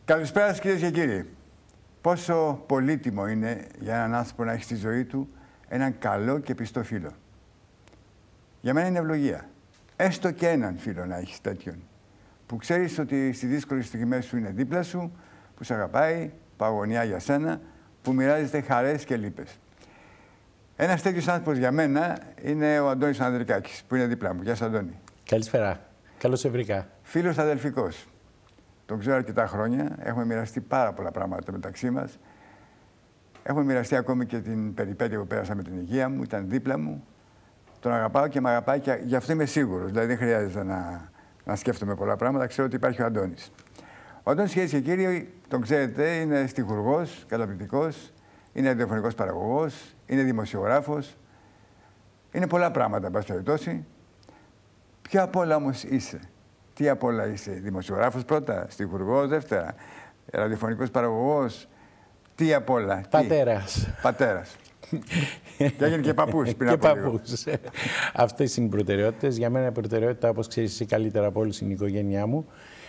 Καλησπέρα σας, κυρίες και κύριοι. Πόσο πολύτιμο είναι για έναν άνθρωπο να έχει στη ζωή του έναν καλό και πιστό φίλο. Για μένα είναι ευλογία. Έστω και έναν φίλο να έχεις τέτοιον. Που ξέρεις ότι στις δύσκολες στιγμές σου είναι δίπλα σου, που σε αγαπάει, που αγωνιά για σένα, που μοιράζεται χαρές και λύπες. Ένας τέτοιος άνθρωπος για μένα είναι ο Αντώνης Ανδρικάκης, που είναι δίπλα μου. Γεια σας, Αντώνη. Καλησπέρα. Καλώς σε βρήκα. Φίλος αδελφικός. Τον ξέρω αρκετά χρόνια. Έχουμε μοιραστεί πάρα πολλά πράγματα μεταξύ μας. Έχουμε μοιραστεί ακόμη και την περιπέτεια που πέρασα με την υγεία μου. Ήταν δίπλα μου. Τον αγαπάω και με αγαπάει και γι' αυτό είμαι σίγουρος. Δηλαδή δεν χρειάζεται να σκέφτομαι πολλά πράγματα. Ξέρω ότι υπάρχει ο Αντώνης. Ο Αντώνης, κυρίες και κύριοι, τον ξέρετε, είναι στιχουργός, καταπληκτικός, είναι ραδιοφωνικός παραγωγός, είναι δημοσιογράφος. Είναι πολλά πράγματα, εν πάση περιπτώσει. Ποιο απ' όλα όμως είσαι? Τι απ' όλα είσαι? Δημοσιογράφος πρώτα, στιχουργός δεύτερα, ραδιοφωνικός παραγωγός. Τι απ' όλα? Πατέρας. Πατέρας. Και έγινε και παππούς πριν από λίγο. Αυτές είναι οι προτεραιότητες. Για μένα η προτεραιότητα, όπως ξέρεις εσύ καλύτερα από όλους, είναι η οικογένειά μου.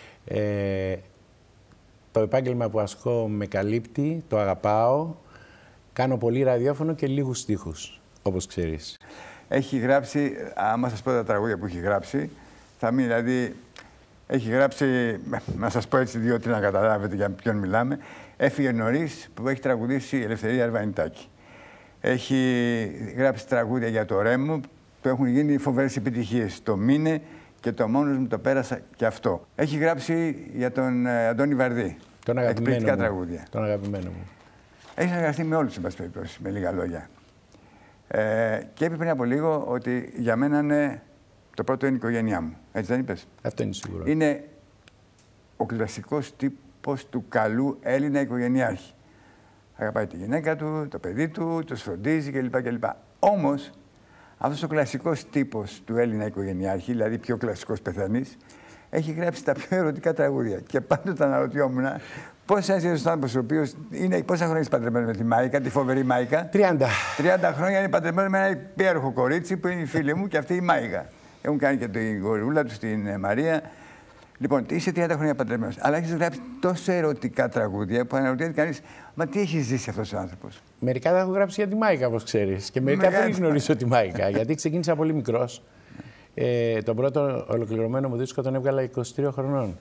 Το επάγγελμα που ασκώ με καλύπτει, το αγαπάω. Κάνω πολύ ραδιόφωνο και λίγους στίχους, όπως ξέρεις. Έχει γράψει, άμα σας πω τα τραγούδια που έχει γράψει, θα μείνει, δηλαδή, έχει γράψει, να σας πω έτσι δύο-τρία να καταλάβετε για ποιον μιλάμε. Έφυγε νωρίς, που έχει τραγουδήσει η Ελευθερία Αρβανιτάκη. Έχει γράψει τραγούδια για το Ρέμο, που έχουν γίνει φοβερές επιτυχίες. Το Μήνε και το Μόνος μου το πέρασα και αυτό. Έχει γράψει για τον Αντώνη Βαρδί. Τον αγαπημένο μου. Τραγούδια. Τον αγαπημένο μου. Έχει συνεργαστεί με όλους, εν πάση περιπτώσει, με λίγα λόγια. Και είπε πριν από λίγο ότι για μένα είναι το πρώτο είναι η οικογένειά μου. Έτσι δεν είπες? Αυτό είναι σίγουρο. Είναι ο κλασικός τύπος του καλού Έλληνα οικογενειάρχη. Αγαπάει τη γυναίκα του, το παιδί του, τους φροντίζει κλπ. Όμως, αυτός ο κλασικός τύπος του Έλληνα οικογενειάρχη, δηλαδή πιο κλασικός πεθανής, έχει γράψει τα πιο ερωτικά τραγούδια. Και πάντοτε αναρωτιόμουν πώς ένας άνθρωπος ο οποίος είναι. Πόσα χρόνια είσαι παντρεμένος με τη Μάικα, τη φοβερή Μάικα? 30. 30 χρόνια είναι παντρεμένος με ένα υπέροχο κορίτσι που είναι η φίλη μου και αυτή η Μάικα. Έχουν κάνει και την γορούλα του στην Μαρία. Λοιπόν, είσαι 30 χρόνια παντρεμένος, αλλά έχεις γράψει τόσο ερωτικά τραγούδια που αναρωτιέται κανείς, μα τι έχει ζήσει αυτός ο άνθρωπος? Μερικά τα έχω γράψει για τη Μάικα, όπως ξέρεις. Και μερικά δεν γνωρίζω τη Μάικα, γιατί ξεκίνησα πολύ μικρός. Τον πρώτο ολοκληρωμένο μου δίσκο τον έβγαλα 23 χρονών.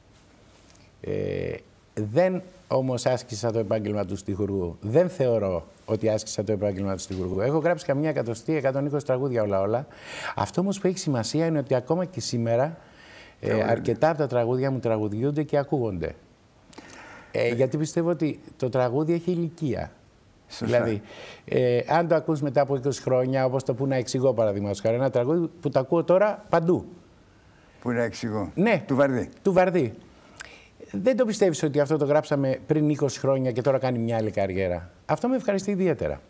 Δεν όμως άσκησα το επάγγελμα του στιχουργού. Δεν θεωρώ ότι άσκησα το επάγγελμα του στιχουργού. Έχω γράψει καμιά 120 τραγούδια όλα. Αυτό όμως που έχει σημασία είναι ότι ακόμα και σήμερα αρκετά από τα τραγούδια μου τραγουδιούνται και ακούγονται. Γιατί πιστεύω ότι το τραγούδι έχει ηλικία. Σωστά. Δηλαδή, αν το ακούς μετά από 20 χρόνια, όπως το Πού να εξηγώ παραδείγματος χάρη, ένα τραγούδι που το ακούω τώρα παντού. Πού να εξηγώ? Ναι. Του Βαρδί. Του Βαρδί. Δεν το πιστεύεις ότι αυτό το γράψαμε πριν 20 χρόνια και τώρα κάνει μια άλλη καριέρα? Αυτό με ευχαριστεί ιδιαίτερα.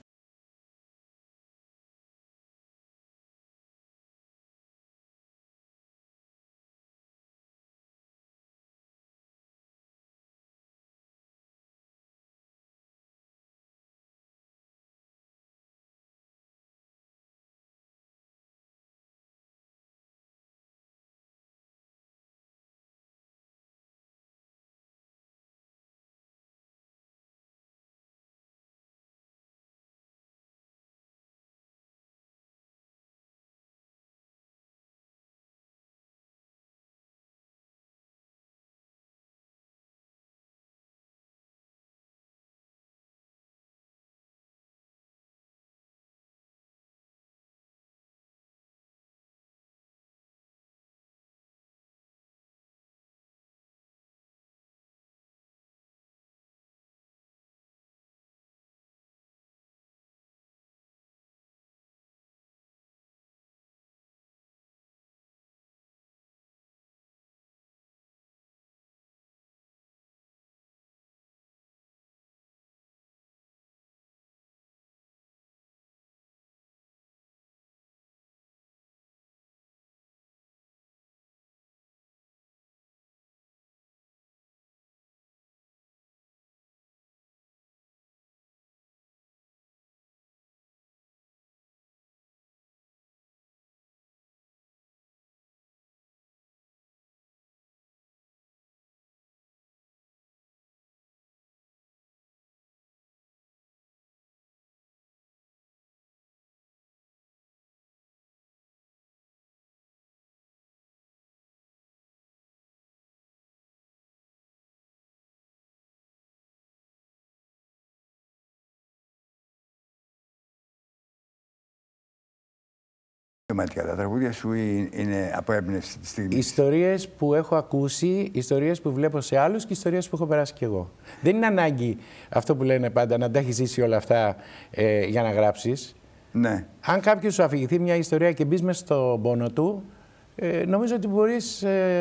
αυτοματικά. Τα τραγούδια σου είναι από έμπνευση τη στιγμή. Ιστορίες που έχω ακούσει, ιστορίες που βλέπω σε άλλους και ιστορίες που έχω περάσει κι εγώ. Δεν είναι ανάγκη αυτό που λένε πάντα να τα έχεις ζήσει όλα αυτά για να γράψεις. Ναι. Αν κάποιος σου αφηγηθεί μια ιστορία και μπεις μέσα στον πόνο του, νομίζω ότι μπορείς.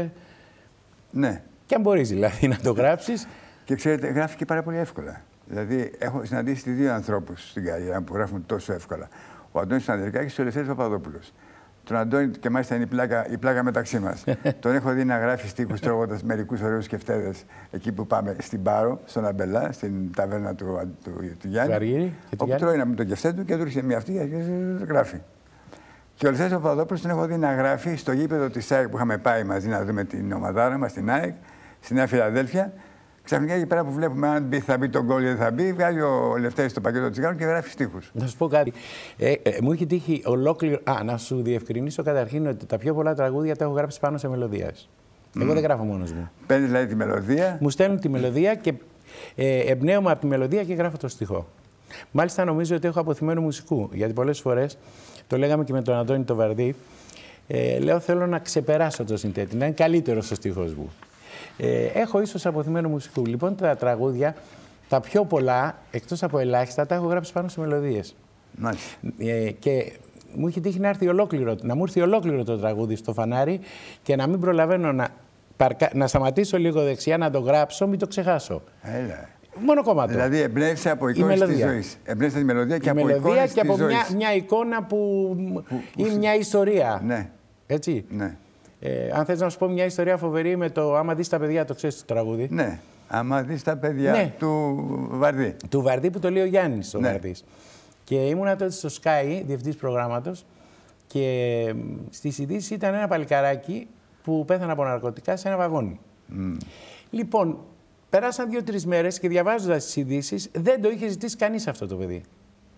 Ναι. Και αν μπορείς δηλαδή να το γράψεις. Και ξέρετε, γράφει και πάρα πολύ εύκολα. Δηλαδή, έχω συναντήσει δύο ανθρώπους στην καριέρα που γράφουν τόσο εύκολα. Ο Αντώνης Ανδρικάκης και ο Ελευθέρης Παπαδόπουλος. Τον Αντώνη, και μάλιστα είναι η πλάκα μεταξύ μας. Τον έχω δει να γράφει στίχους τρώγοντας μερικούς ωραίους σκεφτέδες εκεί που πάμε στην Πάρο, στον Αμπελά, στην ταβέρνα του Γιάννη. Όπου τρώει με τον κεφτέ του και του ρίχνει μια αυτή και γράφει. Και ο Ελευθέρης Παπαδόπουλος τον έχω δει να γράφει στο γήπεδο της ΑΕΚ που είχαμε πάει μαζί να δούμε την ομαδάρα μας, την ΑΕΚ, στη Νέα Φιλαδέλφια. Ξαφνικά εκεί πέρα που βλέπουμε αν θα μπει τον γκολ ή δεν θα μπει, βγάζει ο Λευτέρης το πακέτο τσιγάρων και γράφει στίχους. Να σου πω κάτι. Μου έχει τύχει ολόκληρο. Να σου διευκρινίσω καταρχήν ότι τα πιο πολλά τραγούδια τα έχω γράψει πάνω σε μελωδίες. Εγώ δεν γράφω μόνος μου. Παίρνεις δηλαδή τη μελωδία. Μου στέλνουν τη μελωδία και εμπνέομαι από τη μελωδία και γράφω το στιχό. Μάλιστα νομίζω ότι έχω αποθυμένο μουσικού. Γιατί πολλές φορές, το λέγαμε και με τον Αντώνη το Βαρδί, λέω θέλω να ξεπεράσω το συνθέτη, να είναι καλύτερος ο στίχος μου. Έχω ίσως αποθυμένο μουσικού. Λοιπόν, τα τραγούδια, τα πιο πολλά, εκτός από ελάχιστα, τα έχω γράψει πάνω σε μελωδίες. Μάλιστα. Και μου έχει τύχει να μου έρθει ολόκληρο το τραγούδι στο φανάρι και να μην προλαβαίνω να σταματήσω λίγο δεξιά, να το γράψω, μην το ξεχάσω. Έλα. Μόνο κομμάτι. Δηλαδή εμπνεύσε από εικόνες της ζωής. Εμπνεύσε τη μελωδία και από εικόνες της ζωής. μια εικόνα ή μια ιστορία. Ναι. Έτσι. Ναι. Αν θες να σου πω μια ιστορία φοβερή με το «Άμα δεις τα παιδιά», το ξέρεις το τραγούδι. Ναι. «Άμα δεις τα παιδιά» του Βαρδί. Του Βαρδί που το λέει ο Γιάννης ο ναι. Βαρδής. Και ήμουνα τότε στο Sky, διευθυντής προγράμματος, και στις ειδήσεις ήταν ένα παλικαράκι που πέθανε από ναρκωτικά σε ένα βαγόνι. Λοιπόν, περάσαν 2-3 μέρες και διαβάζοντας τις ειδήσεις, δεν το είχε ζητήσει κανείς αυτό το παιδί.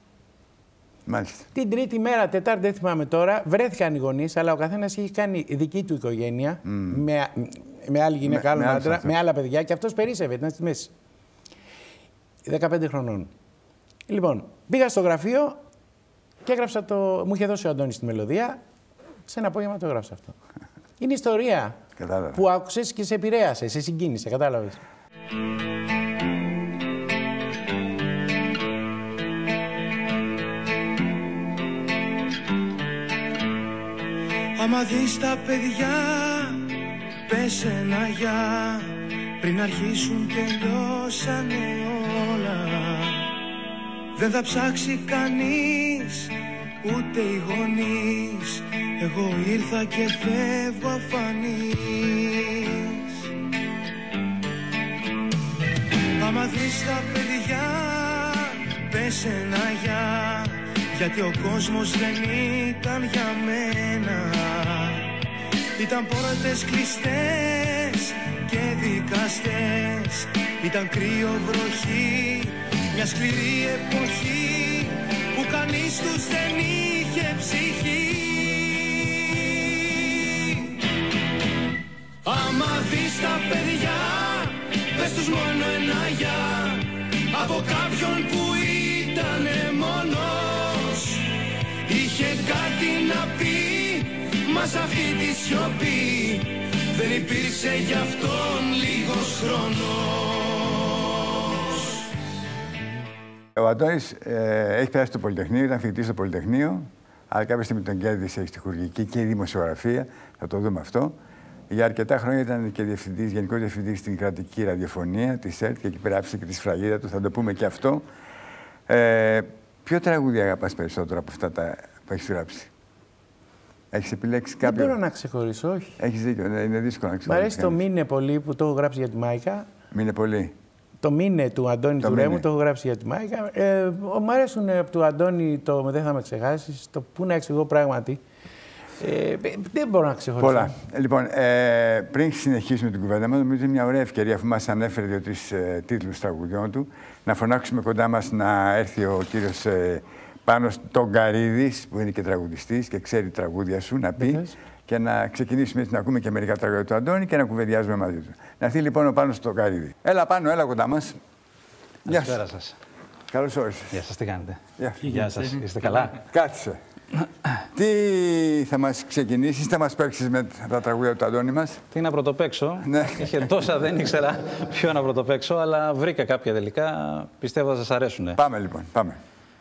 Μάλιστα. Την τρίτη μέρα, Τετάρτη, δεν θυμάμαι τώρα, βρέθηκαν οι γονείς, αλλά ο καθένας είχε κάνει δική του οικογένεια, με άλλη γυναίκα, άλλον άντρα, με άλλα παιδιά και αυτός περίσσευε, ήταν στη μέση. 15 χρονών. Λοιπόν, πήγα στο γραφείο και έγραψα το. Μου είχε δώσει ο Αντώνης τη μελωδία, σε ένα απόγευμα το έγραψα αυτό. Είναι ιστορία που άκουσες και σε επηρέασε, σε συγκίνησε, κατάλαβες. Άμα δεις τα παιδιά, πες ένα γεια, πριν αρχίσουν τελειώσανε όλα. Δεν θα ψάξει κανείς, ούτε οι γονείς, εγώ ήρθα και φεύγω αφανής. Άμα δεις τα παιδιά, πες ένα γεια, γιατί ο κόσμος δεν ήταν για μένα. Ήταν πόρτες κλειστές και δικαστές, ήταν κρύο βροχή, μια σκληρή εποχή που κανείς τους δεν είχε ψυχή. Άμα δεις τα παιδιά, πες τους μόνο ένα γεια, από κάποιον που ήτανε μόνος. Είχε κάτι να πει, μα σ' αυτή τη σιωπή δεν υπήρξε γι' αυτόν λίγος χρόνος. Ο Αντώνης έχει περάσει το Πολυτεχνείο, ήταν φοιτητής στο Πολυτεχνείο, αλλά κάποια στιγμή τον κέρδισε στη χορηγική και η δημοσιογραφία, θα το δούμε αυτό. Για αρκετά χρόνια ήταν και γενικός διευθυντής στην κρατική ραδιοφωνία της ΕΡΤ και εκεί πέρα άφησε και τη σφραγίδα του, θα το πούμε και αυτό. Ποιο τραγούδι αγαπάς περισσότερο από αυτά που έχεις γράψει? Έχεις επιλέξει κάποιο? Δεν μπορώ να ξεχωρίσω, όχι. Έχεις δίκιο, είναι δύσκολο να ξεχωρίσεις. Μ' αρέσει το «Μείνε πολύ» που το έχω γράψει για τη Μάικα. «Μείνε πολύ». Το «Μείνε» του Αντώνη του Ρέμου το έχω γράψει για τη Μάικα. Μ' αρέσουν από του Αντώνη το «Δεν θα με ξεχάσεις», το «Πού να εξηγώ πράγματι». Δεν μπορώ να ξεχωρίσω. Πολλά. Λοιπόν, πριν συνεχίσουμε την κουβέντα μας, νομίζω είναι μια ωραία ευκαιρία, αφού μας ανέφερε 2-3 τίτλους τραγουδιών του, να φωνάξουμε κοντά μας να έρθει ο κύριος Πάνος Τογκαρίδης, που είναι και τραγουδιστής και ξέρει τραγούδια σου, να πει και να ξεκινήσουμε έτσι να ακούμε και μερικά τραγούδια του Αντώνη και να κουβεντιάζουμε μαζί του. Να έρθει λοιπόν ο Πάνος Τογκαρίδη. Έλα Πάνο, έλα κοντά μας. Καλησπέρα σας. Καλώς όρισες. Γεια σας, τι κάνετε? Γεια σας, είστε καλά? Κάθισε. Τι θα μας ξεκινήσεις, θα μας παίξεις με τα τραγούδια του Αντώνη μας? Τι να πρωτοπαίξω. Ναι. Είχε τόσα, δεν ήξερα ποιο να πρωτοπαίξω, αλλά βρήκα κάποια τελικά. Πιστεύω θα σας αρέσουν. Πάμε λοιπόν, πάμε.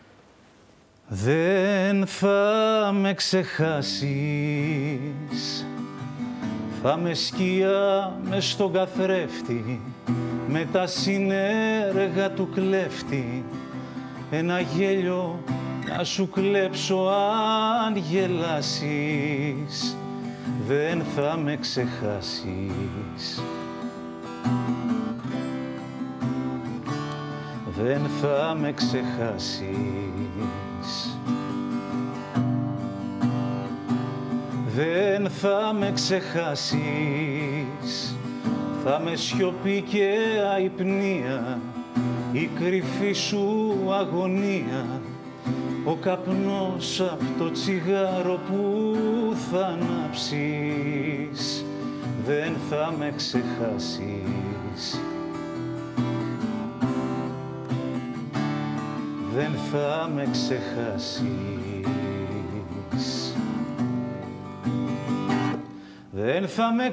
Δεν θα με ξεχάσεις, θα με σκιά μες στον καθρέφτη, με τα συνέργα του κλέφτη, ένα γέλιο να σου κλέψω αν γελάσεις, δεν θα με ξεχάσεις. Δεν θα με ξεχάσεις. Δεν θα με ξεχάσεις, θα με σιωπή και αϊπνία, η κρυφή σου αγωνία, ο καπνός απ' το τσιγάρο που θα ανάψεις, δεν θα με ξεχάσεις. Δεν θα με ξεχάσεις. Δεν θα με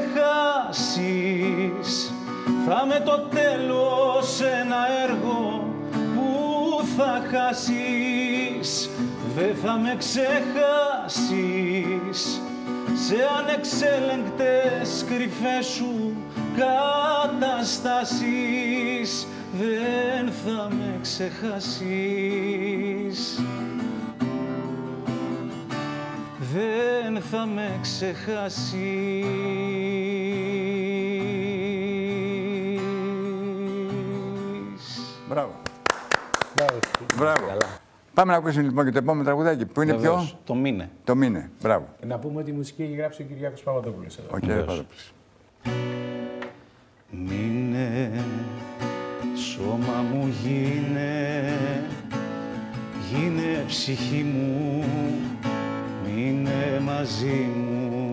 ξεχάσεις, θα με το τέλος ένα έργο που θα χάσεις. Δεν θα με ξεχάσεις, σε ανεξέλεγκτες κρυφές σου καταστάσεις. Δεν θα με ξεχάσεις. Δεν θα με ξεχάσεις. Μπράβο. Μπράβο. Πάμε να ακούσουμε λοιπόν και το επόμενο τραγουδάκι που είναι Βεβαίως, ποιο? το Μήνε. Το Μήνε. Μπράβο. Να πούμε ότι η μουσική έχει γράψει ο Κυριάκος Παπαδόπουλος εδώ. Ο κύριος Παπαδόπουλος. Μήνε, σώμα μου γίνε ψυχή μου, μείνε μαζί μου.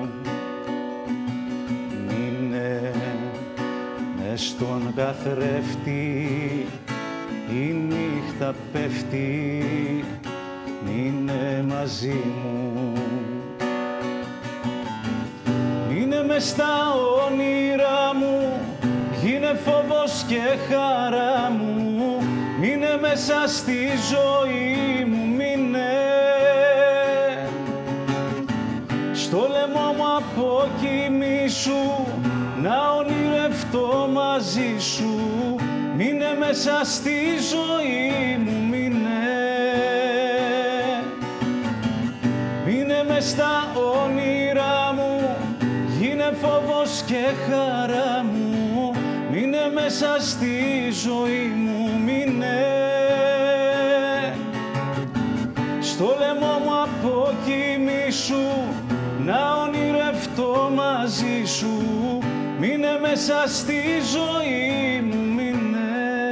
Μείνε μες στον καθρέφτη, η νύχτα πέφτει, μείνε μαζί μου. Μείνε μες στα όνειρά μου, γίνε φόβος και χαρά μου, μείνε μέσα στη ζωή μου, μείνε. Στο λαιμό μου αποκοιμήσου, να ονειρευτώ μαζί σου, μείνε μέσα στη ζωή μου, μείνε. Μείνε μες στα όνειρά μου, γίνε φόβος και χαρά μου, μείνε μέσα στη ζωή μου, μείνε. Στο λαιμό μου αποκοιμήσου, να ονειρευτώ μαζί σου, μείνε μέσα στη ζωή μου, μείνε.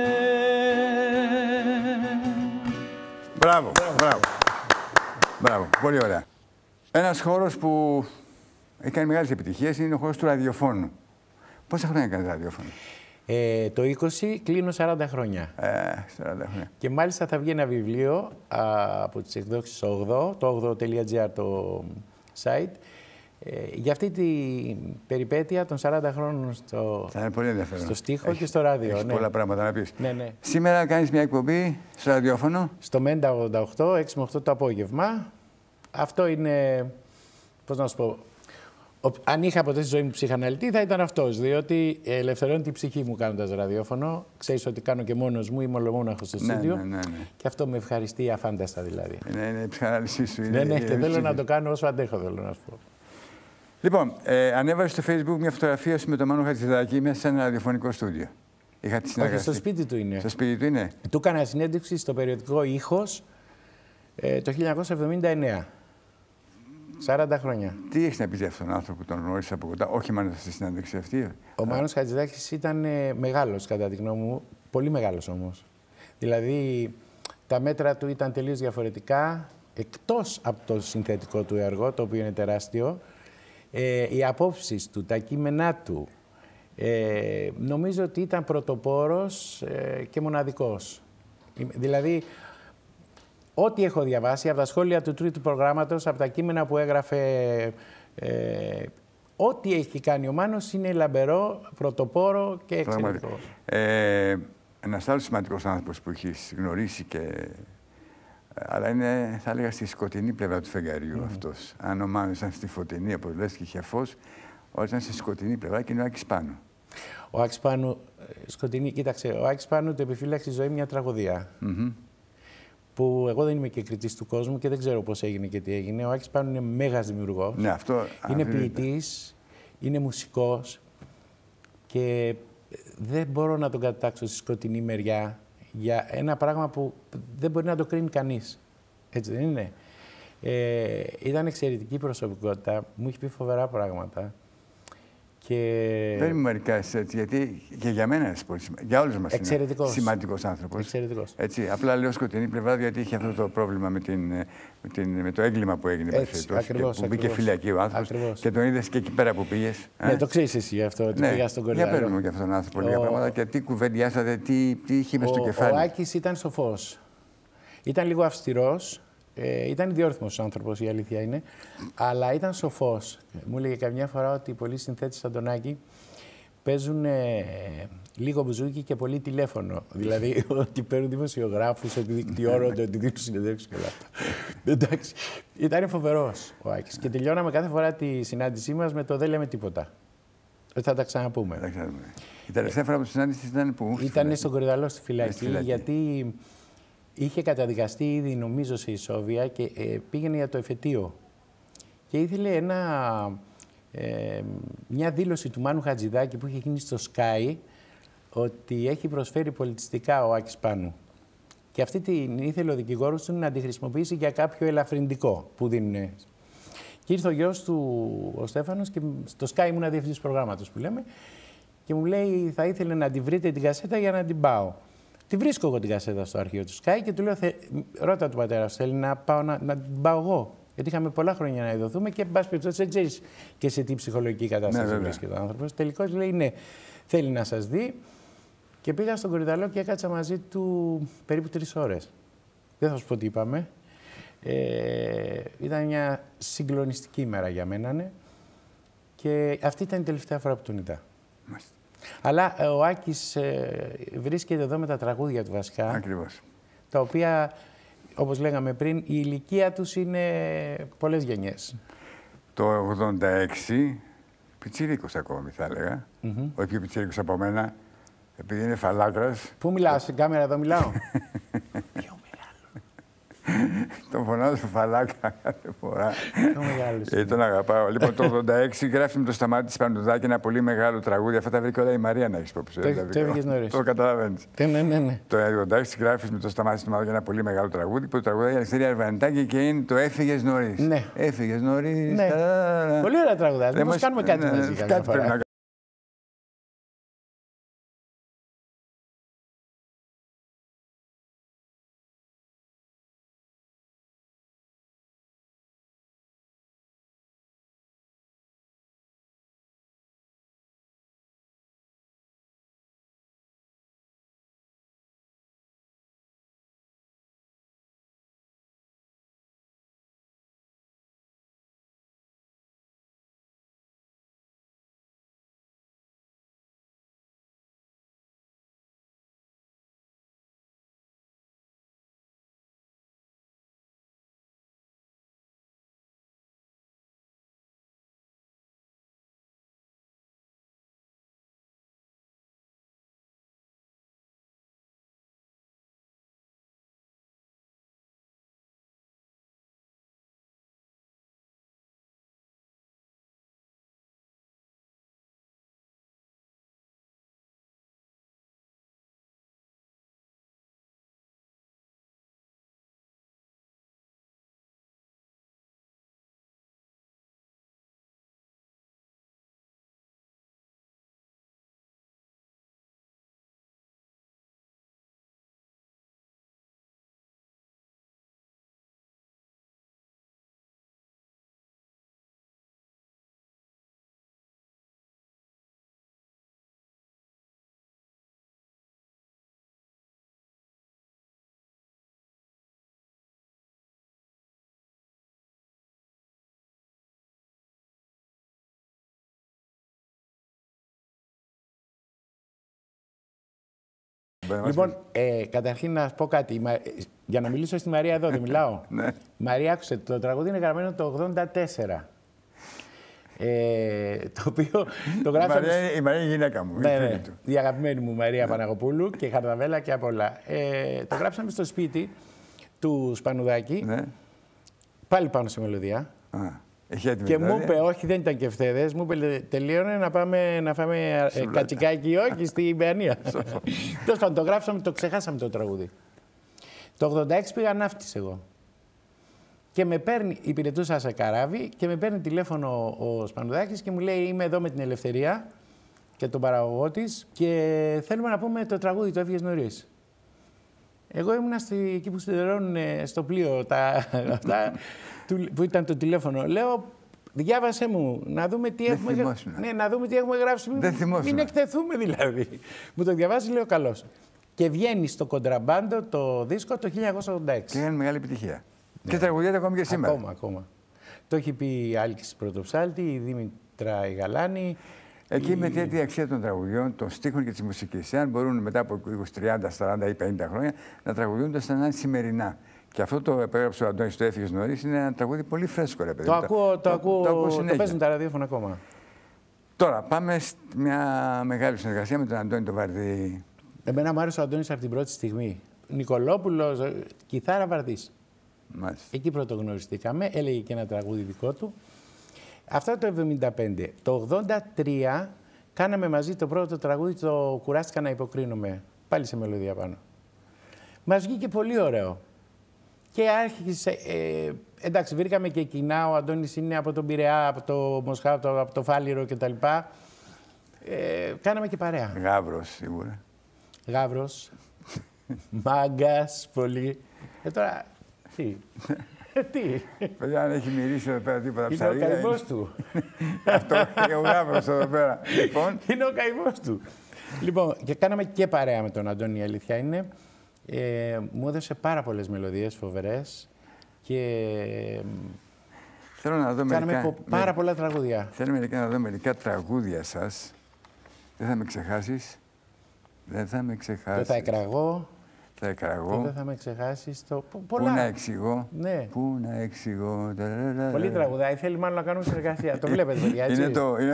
Μπράβο, μπράβο. Μπράβο, πολύ ωραία. Ένας χώρος που έχει κάνει μεγάλες επιτυχίες είναι ο χώρος του ραδιοφώνου. Πόσα χρόνια έκανες ραδιόφωνο? Το 20 κλείνω 40 χρόνια. 40 χρόνια. Και μάλιστα θα βγει ένα βιβλίο από τις εκδόσεις 8, το 8.gr το site, για αυτή την περιπέτεια των 40 χρόνων Θα είναι πολύ ενδιαφέρον. στο στίχο και στο ράδιο. Έχεις πολλά πράγματα να πεις. Ναι, ναι. Σήμερα κάνεις μια εκπομπή στο ραδιόφωνο. Στο Μέντα 88, 6 με 8 το απόγευμα. Αυτό είναι, πώς να σου πω, αν είχα ποτέ στη ζωή μου ψυχαναλυτή θα ήταν αυτός, διότι ελευθερώνει την ψυχή μου κάνοντας ραδιόφωνο. Ξέρεις ότι κάνω και μόνος μου, είμαι ολομόναχος στο στούντιο. Ναι. Και αυτό με ευχαριστεί αφάνταστα δηλαδή. Είναι η ψυχανάλυση σου. Δεν έχετε, θέλω να το κάνω όσο αντέχω, θέλω να σου πω. Λοιπόν, ανέβασε στο Facebook μια φωτογραφία σου με τον Μάνο Χατζηδάκη μέσα σε ένα ραδιοφωνικό στούντιο. Είχα τη συνεργασία. Όχι, στο σπίτι του είναι. Στο σπίτι του είναι. Του έκανα συνέντευξη στο περιοδικό Ήχος το 1979. 40 χρόνια. Τι έχεις να πεις για αυτόν τον άνθρωπο που τον γνώρισες από κοντά, όχι μόνο στη συνέντευξη αυτή? Ο Μάνος Χατζηδάκης ήταν μεγάλος, κατά τη γνώμη μου, πολύ μεγάλος όμως. Δηλαδή, τα μέτρα του ήταν τελείως διαφορετικά, εκτός από το συνθετικό του έργο, το οποίο είναι τεράστιο. Οι απόψεις του, τα κείμενά του, νομίζω ότι ήταν πρωτοπόρος και μοναδικός. Δηλαδή, ό,τι έχω διαβάσει, από τα σχόλια του τρίτου προγράμματος, από τα κείμενα που έγραφε, ό,τι έχει κάνει ο Μάνος είναι λαμπερό, πρωτοπόρο και εξαιρετικό. Ένας άλλος σημαντικός άνθρωπος που έχεις γνωρίσει αλλά είναι, θα έλεγα, στη σκοτεινή πλευρά του φεγγαριού αυτός. Αν ο Μάνος ήταν στη φωτεινή, όπως λες, και είχε φως, όλοι ήταν στη σκοτεινή πλευρά και είναι ο Άκης Πάνου. Ο Άκης Πάνου, σκοτεινή, κοίταξε, ο Άκης Πάνου του επιφύλαξε η ζωή μια τραγωδία. Που εγώ δεν είμαι και κριτής του κόσμου και δεν ξέρω πώς έγινε και τι έγινε. Ο Άκης Πάνου είναι μέγας δημιουργός. Ναι, είναι ποιητής, είναι μουσικός και δεν μπορώ να τον κατατάξω στη σκοτεινή μεριά για ένα πράγμα που δεν μπορεί να το κρίνει κανείς. Έτσι δεν είναι? Ήταν εξαιρετική προσωπικότητα, μου έχει πει φοβερά πράγματα. Και... Δεν είμαι μερικά έτσι, γιατί και για μένα είναι πολύ σημαντικό. Για όλους μας είναι σημαντικός άνθρωπος. Εξαιρετικός. Έτσι, απλά λέω σκοτεινή πλευρά, γιατί είχε αυτό το πρόβλημα με το έγκλημα που έγινε. Ακριβώς, που μπήκε φυλακή ο άνθρωπος και τον είδες και εκεί πέρα που πήγες. Ναι, το ξέρεις εσύ αυτό, ότι πήγα στον Κορυδαλό. Για παίρνουμε και αυτόν τον άνθρωπο λίγα πράγματα και τι κουβεντιάσατε, τι είχε μες στο κεφάλι. Ο Άκης ήταν σοφός. Ήταν λίγο αυστηρός. Ήταν ιδιόρυθμος άνθρωπος, η αλήθεια είναι, αλλά ήταν σοφός. Μου έλεγε καμιά φορά ότι πολλοί συνθέτες σαν τον Άκη παίζουν λίγο μπουζούκι και πολύ τηλέφωνο. Δηλαδή ότι παίρνουν δημοσιογράφους, ότι δικτυώνονται, ότι δίνουν συνεντεύξεις και όλα αυτά. Εντάξει, ήταν φοβερός ο Άκης. Και τελειώναμε κάθε φορά τη συνάντησή μας με το «δεν λέμε τίποτα». Θα τα ξαναπούμε. Η τελευταία φορά που συνάντηση ήταν που? Ήταν στον Κορυδαλό στη φυλακή, γιατί είχε καταδικαστεί ήδη, νομίζω, σε ισόβια και πήγαινε για το εφετείο. Και ήθελε μια δήλωση του Μάνου Χατζηδάκη που είχε γίνει στο Sky ότι έχει προσφέρει πολιτιστικά ο Άκης Πάνου. Και αυτή την ήθελε ο δικηγόρος του να τη χρησιμοποιήσει για κάποιο ελαφρυντικό που δίνουν. Και ήρθε ο γιος του, ο Στέφανος, και στο Sky ήμουν διευθυντής προγράμματος που λέμε, και μου λέει θα ήθελε να τη βρείτε την κασέτα για να την πάω. Τη βρίσκω εγώ την κασέτα στο αρχείο του Sky και του λέω: ρώτα του πατέρα σου, θέλει να πάω να την πάω εγώ. Γιατί είχαμε πολλά χρόνια να ειδωθούμε και, εν πάση περιπτώσει, δεν ξέρεις και σε τι ψυχολογική κατάσταση βρίσκεται ο άνθρωπος. Τελικώς λέει: ναι, θέλει να σας δει. Και πήγα στον Κορυδαλό και έκατσα μαζί του περίπου 3 ώρες. Δεν θα σου πω τι είπαμε. Ήταν μια συγκλονιστική ημέρα για μένα, ναι. Και αυτή ήταν η τελευταία φορά που τον είδα. Αλλά ο Άκης βρίσκεται εδώ με τα τραγούδια του βασικά. Ακριβώς. Τα οποία, όπως λέγαμε πριν, η ηλικία τους είναι πολλές γενιές. Το 86, πιτσιρίκος ακόμη θα έλεγα. Όχι πιο πιτσιρίκος από μένα, επειδή είναι φαλάκρας. Πού μιλάω, στην κάμερα εδώ μιλάω? Τον φωνάζω φαλάκα κάθε φορά. Μεγάλος. Τον αγαπάω. Λοιπόν, το 86 γράφει με το Σταμάτη Σπανουδάκη ένα πολύ μεγάλο τραγούδι. Αυτά τα βρήκε όλα η Μαρία, να έχεις υπόψη. Το έφυγες νωρίς. Το καταλαβαίνεις. Ναι. Το 86 γράφει με το Σταμάτη Σπανουδάκη ένα πολύ μεγάλο τραγούδι που το τραγουδάει η Ελευθερία Αρβανιτάκη και είναι το «Έφυγες νωρίς». Ναι. Έφυγες νωρίς. Ναι. Πολύ ωραία τραγουδά. Μήπως κάνουμε κάτι μαζί. Λοιπόν, καταρχήν να πω κάτι. Για να μιλήσω στη Μαρία εδώ, δεν μιλάω. Ναι. Μαρία, άκουσε, το τραγούδι είναι γραμμένο το 84. Το οποίο το γράψαμε... Η Μαρία είναι η γυναίκα μου. Ναι, η αγαπημένη μου Μαρία Παναγοπούλου και Χαρδαβέλα και απ' όλα. Το γράψαμε στο σπίτι του Σπανουδάκη, πάλι πάνω σε μελωδία. Και μου είπε, όχι, δεν ήταν και ευθέδες, μου είπε, τελείωνε να πάμε να φάμε κατσικάκι, όχι, στην Παιανία. Τέλος πάντων, το γράψαμε, το ξεχάσαμε το τραγούδι. Το 86 πήγα ναύτης εγώ. Και με παίρνει, υπηρετούσα σε καράβι και με παίρνει τηλέφωνο ο Σπανουδάκης και μου λέει, είμαι εδώ με την Ελευθερία και τον παραγωγό της και θέλουμε να πούμε το τραγούδι, το έφυγες νωρίς. Εγώ ήμουνα εκεί που σιδερώνουν στο πλοίο που ήταν το τηλέφωνο. Λέω, διάβασέ μου, να δούμε τι έχουμε γράψει. Ναι, να δούμε τι έχουμε γράψει. Μην εκτεθούμε δηλαδή. Μου το διαβάζει, λέω καλώς. Και βγαίνει στο κοντραμπάντο το δίσκο το 1986. Και είναι μεγάλη επιτυχία. Ναι. Και τραγουδιέται ακόμη και σήμερα. Ακόμα. Το έχει πει η Άλκης Πρωτοψάλτη, η Δήμητρα η Γαλάνη. Εκεί μετριέται η αξία των τραγουδιών, των στίχων και της μουσικής. Εάν μπορούν μετά από 20, 30, 40 ή 50 χρόνια να τραγουδιούνται σαν να είναι σημερινά. Και αυτό το επέγραψε ο Αντώνης, το έφυγες νωρίς, είναι ένα τραγούδι πολύ φρέσκο, ρε παιδί. Το παίζουν τα ραδιόφωνα ακόμα. Τώρα πάμε σε μια μεγάλη συνεργασία με τον Αντώνη τον Βαρδί. Εμένα μου άρεσε ο Αντώνης από την πρώτη στιγμή. Νικολόπουλος, κιθάρα Βαρδής. Μάλιστα. Εκεί πρωτογνωριστήκαμε, έλεγε και ένα τραγούδι δικό του. Αυτό το 1975. Το 1983 κάναμε μαζί το πρώτο τραγούδι, το «Κουράστηκα να υποκρίνομαι». Πάλι σε μελωδία πάνω. Μας βγήκε πολύ ωραίο. Και άρχισε, εντάξει, βρήκαμε και κοινά. Ο Αντώνης είναι από τον Πειραιά, από το Μοσχά, από το Φάληρο κτλ. Κάναμε και παρέα. Γαύρος, σίγουρα. Γαύρος. Μάγκας, πολύ. Τώρα, τι. Τι. Παιδιά, αν έχει μυρίσει εδώ πέρα τίποτα ψαρία. Είναι ο καημός του. Αυτό είναι ο Γαύρος εδώ πέρα. Λοιπόν. Είναι ο καημός του. Λοιπόν, και κάναμε και παρέα με τον Αντώνη, η αλήθεια είναι. Μου έδωσε πάρα πολλές μελωδίες φοβερές και θέλω να δω κάναμε πάρα πολλά τραγούδια. Θέλω να δω μερικά τραγούδια σας. Δεν θα με ξεχάσεις. Δεν θα με ξεχάσεις. Δεν θα εκραγώ. Θα εκραγώ. Δεν θα με ξεχάσεις. Πού να εξηγώ. Ναι. Πού να εξηγώ. Πολύ τραγουδάει. Θέλει μάλλον να κάνουμε συνεργασία. Το βλέπετε, παιδιά, έτσι. Είναι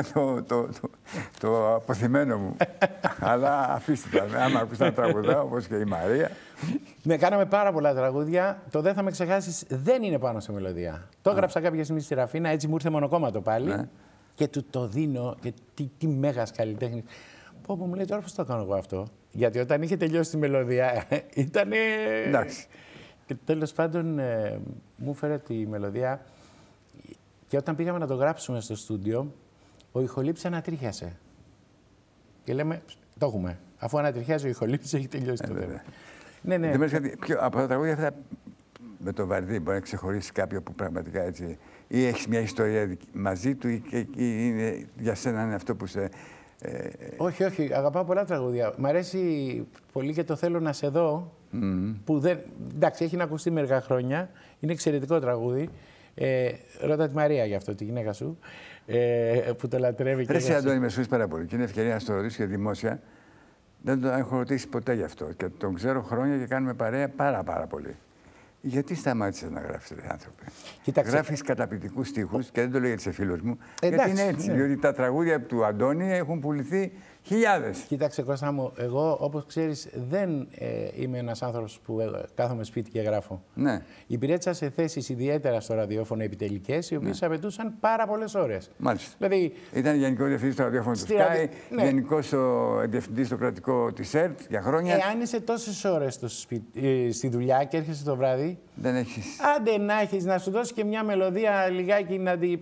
το αποθυμένο μου. Αλλά αφήστε τα. Άμα ακούς τα τραγουδά, όπως και η Μαρία. Ναι, κάναμε πάρα πολλά τραγούδια. Το «Δεν θα με ξεχάσεις» δεν είναι πάνω σε μελωδία. Το έγραψα κάποια στιγμή στη Ραφίνα, έτσι μου ήρθε μονοκόμματο πάλι. Ναι. Και του το δίνω. Και τι μέγας καλλιτέχνης. Πω, μου λέει τώρα πώς το κάνω εγώ αυτό. Γιατί όταν είχε τελειώσει τη μελωδία ήταν. Εντάξει. Και τέλος πάντων μου έφερε τη μελωδία. Και όταν πήγαμε να το γράψουμε στο στούντιο, ο ηχολήπτης ανατρίχιασε. Και λέμε, το έχουμε. Αφού ανατριχιάζει ο ηχολήπτης, έχει τελειώσει το θέμα. Ναι. Από τα τραγούδια αυτά με τον Βαρδί μπορεί να ξεχωρίσει κάποιο που πραγματικά έτσι. Ή έχει μια ιστορία μαζί του, ή για σένα είναι αυτό που σε. Όχι, αγαπάω πολλά τραγούδια. Μ' αρέσει πολύ και το «Θέλω να σε δω», που δεν. Εντάξει, έχει να ακουστεί μερικά χρόνια. Είναι εξαιρετικό τραγούδι. Ρώτα τη Μαρία γι' αυτό, τη γυναίκα σου, που το λατρεύει. Ρε σε Αντώνη, με σφίσεις πάρα πολύ. Και είναι ευκαιρία να στο ρωτήσω και δημόσια. Δεν τον έχω ρωτήσει ποτέ γι' αυτό. Και τον ξέρω χρόνια και κάνουμε παρέα πάρα πολύ. Γιατί σταμάτησες να γράφεις, ρε άνθρωπε? Γράφεις καταπληκτικούς στίχους και δεν το λέω γιατί είσαι φίλος μου. Γιατί είναι έτσι. Ναι. Διότι τα τραγούδια του Αντώνη έχουν πουληθεί χιλιάδες. Κοίταξε, Κώστα μου, εγώ όπως ξέρεις δεν είμαι ένας άνθρωπος που κάθομαι σπίτι και γράφω. Ναι. Υπηρέτησα σε θέσεις ιδιαίτερα στο ραδιόφωνο επιτελικές, οι οποίες απαιτούσαν πάρα πολλές ώρες. Μάλιστα. Δηλαδή, ήταν γενικός διευθυντής στο ραδιόφωνο του Sky, γενικός διευθυντής στο κρατικό της ΕΡΤ για χρόνια. Αν είσαι τόσες ώρες στη δουλειά και έρχεσαι το βράδυ. Δεν έχεις. Άντε να έχεις, να σου δώσει και μια μελωδία λιγάκι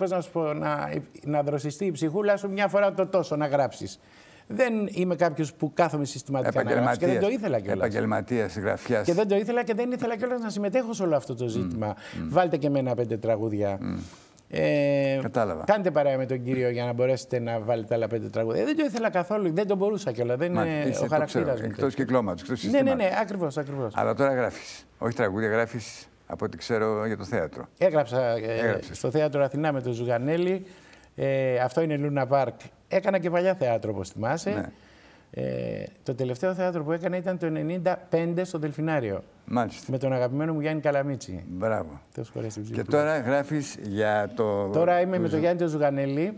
να δροσιστεί η ψυχούλα σου μια φορά το τόσο να γράψεις. Δεν είμαι κάποιος που κάθομαι συστηματικά να γράψω και δεν το ήθελα κιόλας. Επαγγελματίας, γραφιάς. Και δεν το ήθελα και δεν ήθελα κιόλας να συμμετέχω σε όλο αυτό το ζήτημα. Βάλτε και εμένα 5 τραγούδια. Κατάλαβα. Κάντε παρέα με τον κύριο για να μπορέσετε να βάλετε άλλα 5 τραγούδια. Δεν το ήθελα καθόλου, δεν το μπορούσα κιόλας. Δεν είναι ο χαρακτήρας μου. Εκτός κυκλώματος, εκτός συστήματος. Ναι, ακριβώς. Αλλά τώρα γράφεις. Όχι τραγούδια, γράφεις από ό,τι ξέρω για το θέατρο. Έγραψα στο Θέατρο Αθηνά με τον Ζουγανέλη. Αυτό είναι Λούνα Πάρκ. Έκανα και παλιά θέατρο, όπως θυμάσαι. Το τελευταίο θέατρο που έκανα ήταν το 1995 στο Δελφινάριο. Μάλιστα. Με τον αγαπημένο μου Γιάννη Καλαμίτσι. Μπράβο. Και τώρα γράφεις για το... Τώρα είμαι με τον Γιάννη τον Ζουγανέλη.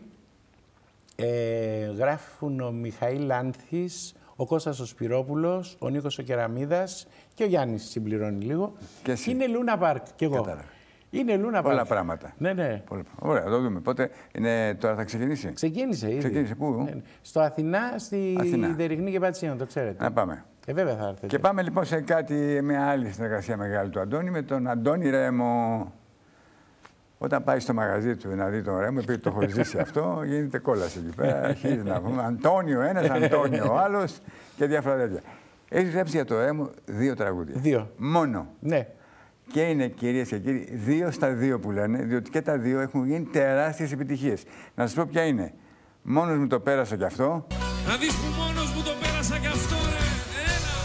Γράφουν ο Μιχαήλ Άνθης, ο Κώστας ο Σπυρόπουλος, ο Νίκος ο Κεραμίδας και ο Γιάννης συμπληρώνει λίγο. Και είναι Λούνα Πάρκ κι εγώ. Κατάλαβα. Είναι Λούνα Πάρκ. Πολλά πράγματα. Ναι. Ωραία, θα το δούμε. Πότε τώρα θα ξεκινήσει. Ξεκίνησε ήδη. Ξεκίνησε πού? Ναι. Στο Αθηνά, στη Δεριγνή και Πατσίων, το ξέρετε. Να πάμε. Βέβαια θα έρθετε. Και πάμε λοιπόν σε μια άλλη συνεργασία μεγάλη του Αντώνη με τον Αντώνη Ρέμο. Όταν πάει στο μαγαζί του να δει τον Ρέμο, επειδή το έχω ζήσει αυτό, γίνεται κόλαση εκεί πέρα. Αρχίζει να πούμε Αντώνιο ένας, Αντώνιο ο άλλος και διάφορα τέτοια. Έχεις γράψει για το Ρέμο 2 τραγούδια. 2. Μόνο. Ναι. Και είναι, κυρίες και κύριοι, 2 στα 2 που λένε, διότι και τα 2 έχουν γίνει τεράστιες επιτυχίες. Να σας πω ποια είναι. Μόνος μου το πέρασα κι αυτό. Να δεις που μόνος μου το πέρασα κι αυτό, ρε. Έλα.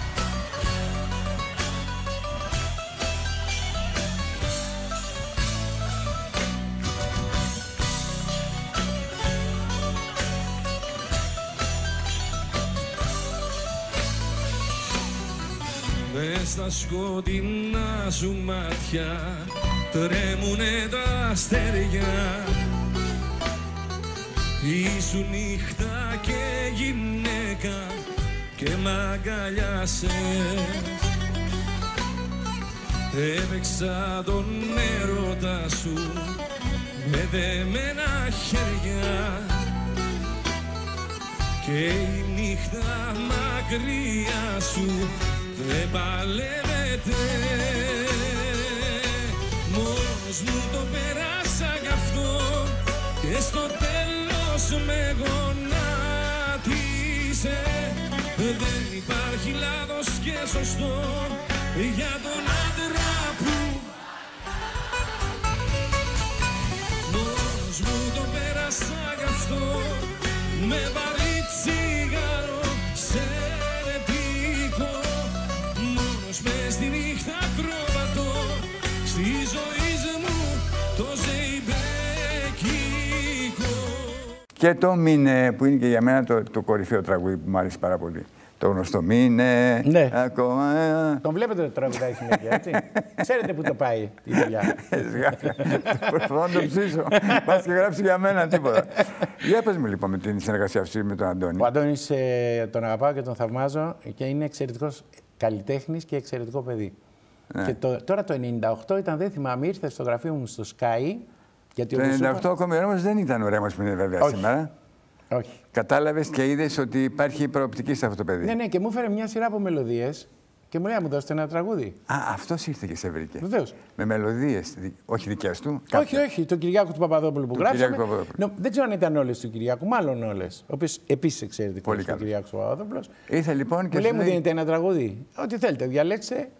Μες στα σκοτεινά σου μάτια τρέμουνε τα αστέρια. Ήσου νύχτα και γυναίκα και μ' αγκαλιάσες. Έπαιξα τον έρωτα σου με δεμένα χέρια και η νύχτα μακριά σου δεν παλεύεται. Μόνος μου το πέρασα κι αυτό και στο τέλος με γονάτισε. Δεν υπάρχει λάθος και σωστό για τον άντρα που μόνος μου το πέρασα κι αυτό με βαρύ τσιγάρο σερετικό. Μόνος μες στη νύχτα κρόβατο στη ζωή μου το ζεϊμπέκικο. Και το Μήνε, που είναι και για μένα το κορυφαίο τραγούδι που μου άρεσε πάρα πολύ. Το γνωστό Μήνε. Ναι. Ακόμα. Τον βλέπετε το τραγουδάκι συνέχεια, έτσι. Ξέρετε που το πάει η δουλειά. Προσπαθώ να το ψήσω. Πας και γράψει για μένα τίποτα. Για πες μου λοιπόν με την συνεργασία αυτή με τον Αντώνη. Ο Αντώνης τον αγαπάω και τον θαυμάζω και είναι εξαιρετικός καλλιτέχνης και εξαιρετικό παιδί. Ναι. Και τώρα το 98 ήταν, δεν θυμάμαι, ήρθε στο γραφείο μου στο Sky. Γιατί το 98 ακόμη ο Ρέμος δεν ήταν ο Ρέμος που είναι βέβαια σήμερα. Όχι. Κατάλαβες και είδες ότι υπάρχει προοπτική σε αυτό το παιδί. Ναι, και μου έφερε μια σειρά από μελωδίες και μου λέει: μου δώσετε ένα τραγούδι. Α, αυτός ήρθε και σε βρήκε. Βεβαίως. Με μελωδίες, όχι δικές του. Όχι, το Κυριάκου του Παπαδόπουλου που γράψαμε. Δεν ξέρω αν ήταν όλες του Κυριάκου, μάλλον όλες. Ο οποίος επίσης εξαιρετικός ο Κυριάκος Παπαδόπουλος. Ήρθε λοιπόν και μου λέει: μου δίνετε ένα τραγούδι. Ό,τι θέλετε, διαλέξτε.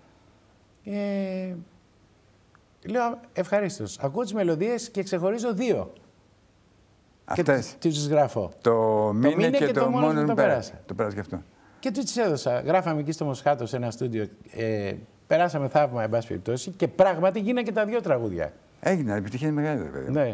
Λέω: ευχαρίστως. Ακούω τις μελωδίες και ξεχωρίζω 2. Αυτές. Και τους γράφω. Το Μήνε και το Μόνος μου πέρασα. Το πέρασα και αυτό. Και του τις έδωσα. Γράφαμε εκεί στο Μοσχάτο σε ένα στούντιο. Περάσαμε θαύμα, εν πάση περιπτώσει. Και πράγματι γίνανε και τα 2 τραγούδια. Έγιναν, επιτυχία μεγάλη, βέβαια. Ναι.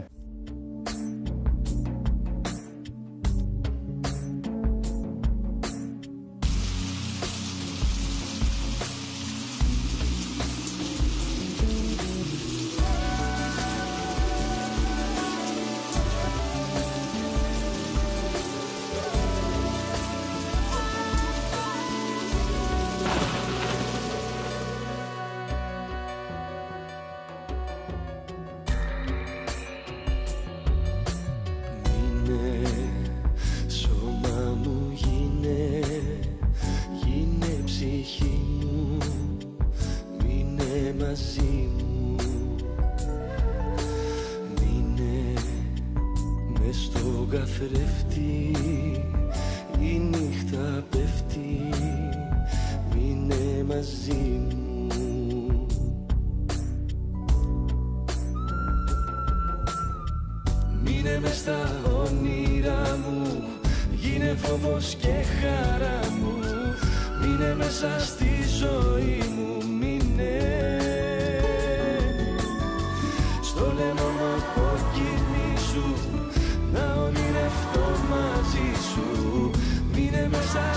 Να ονειρευτώ μαζί σου, μείνε μέσα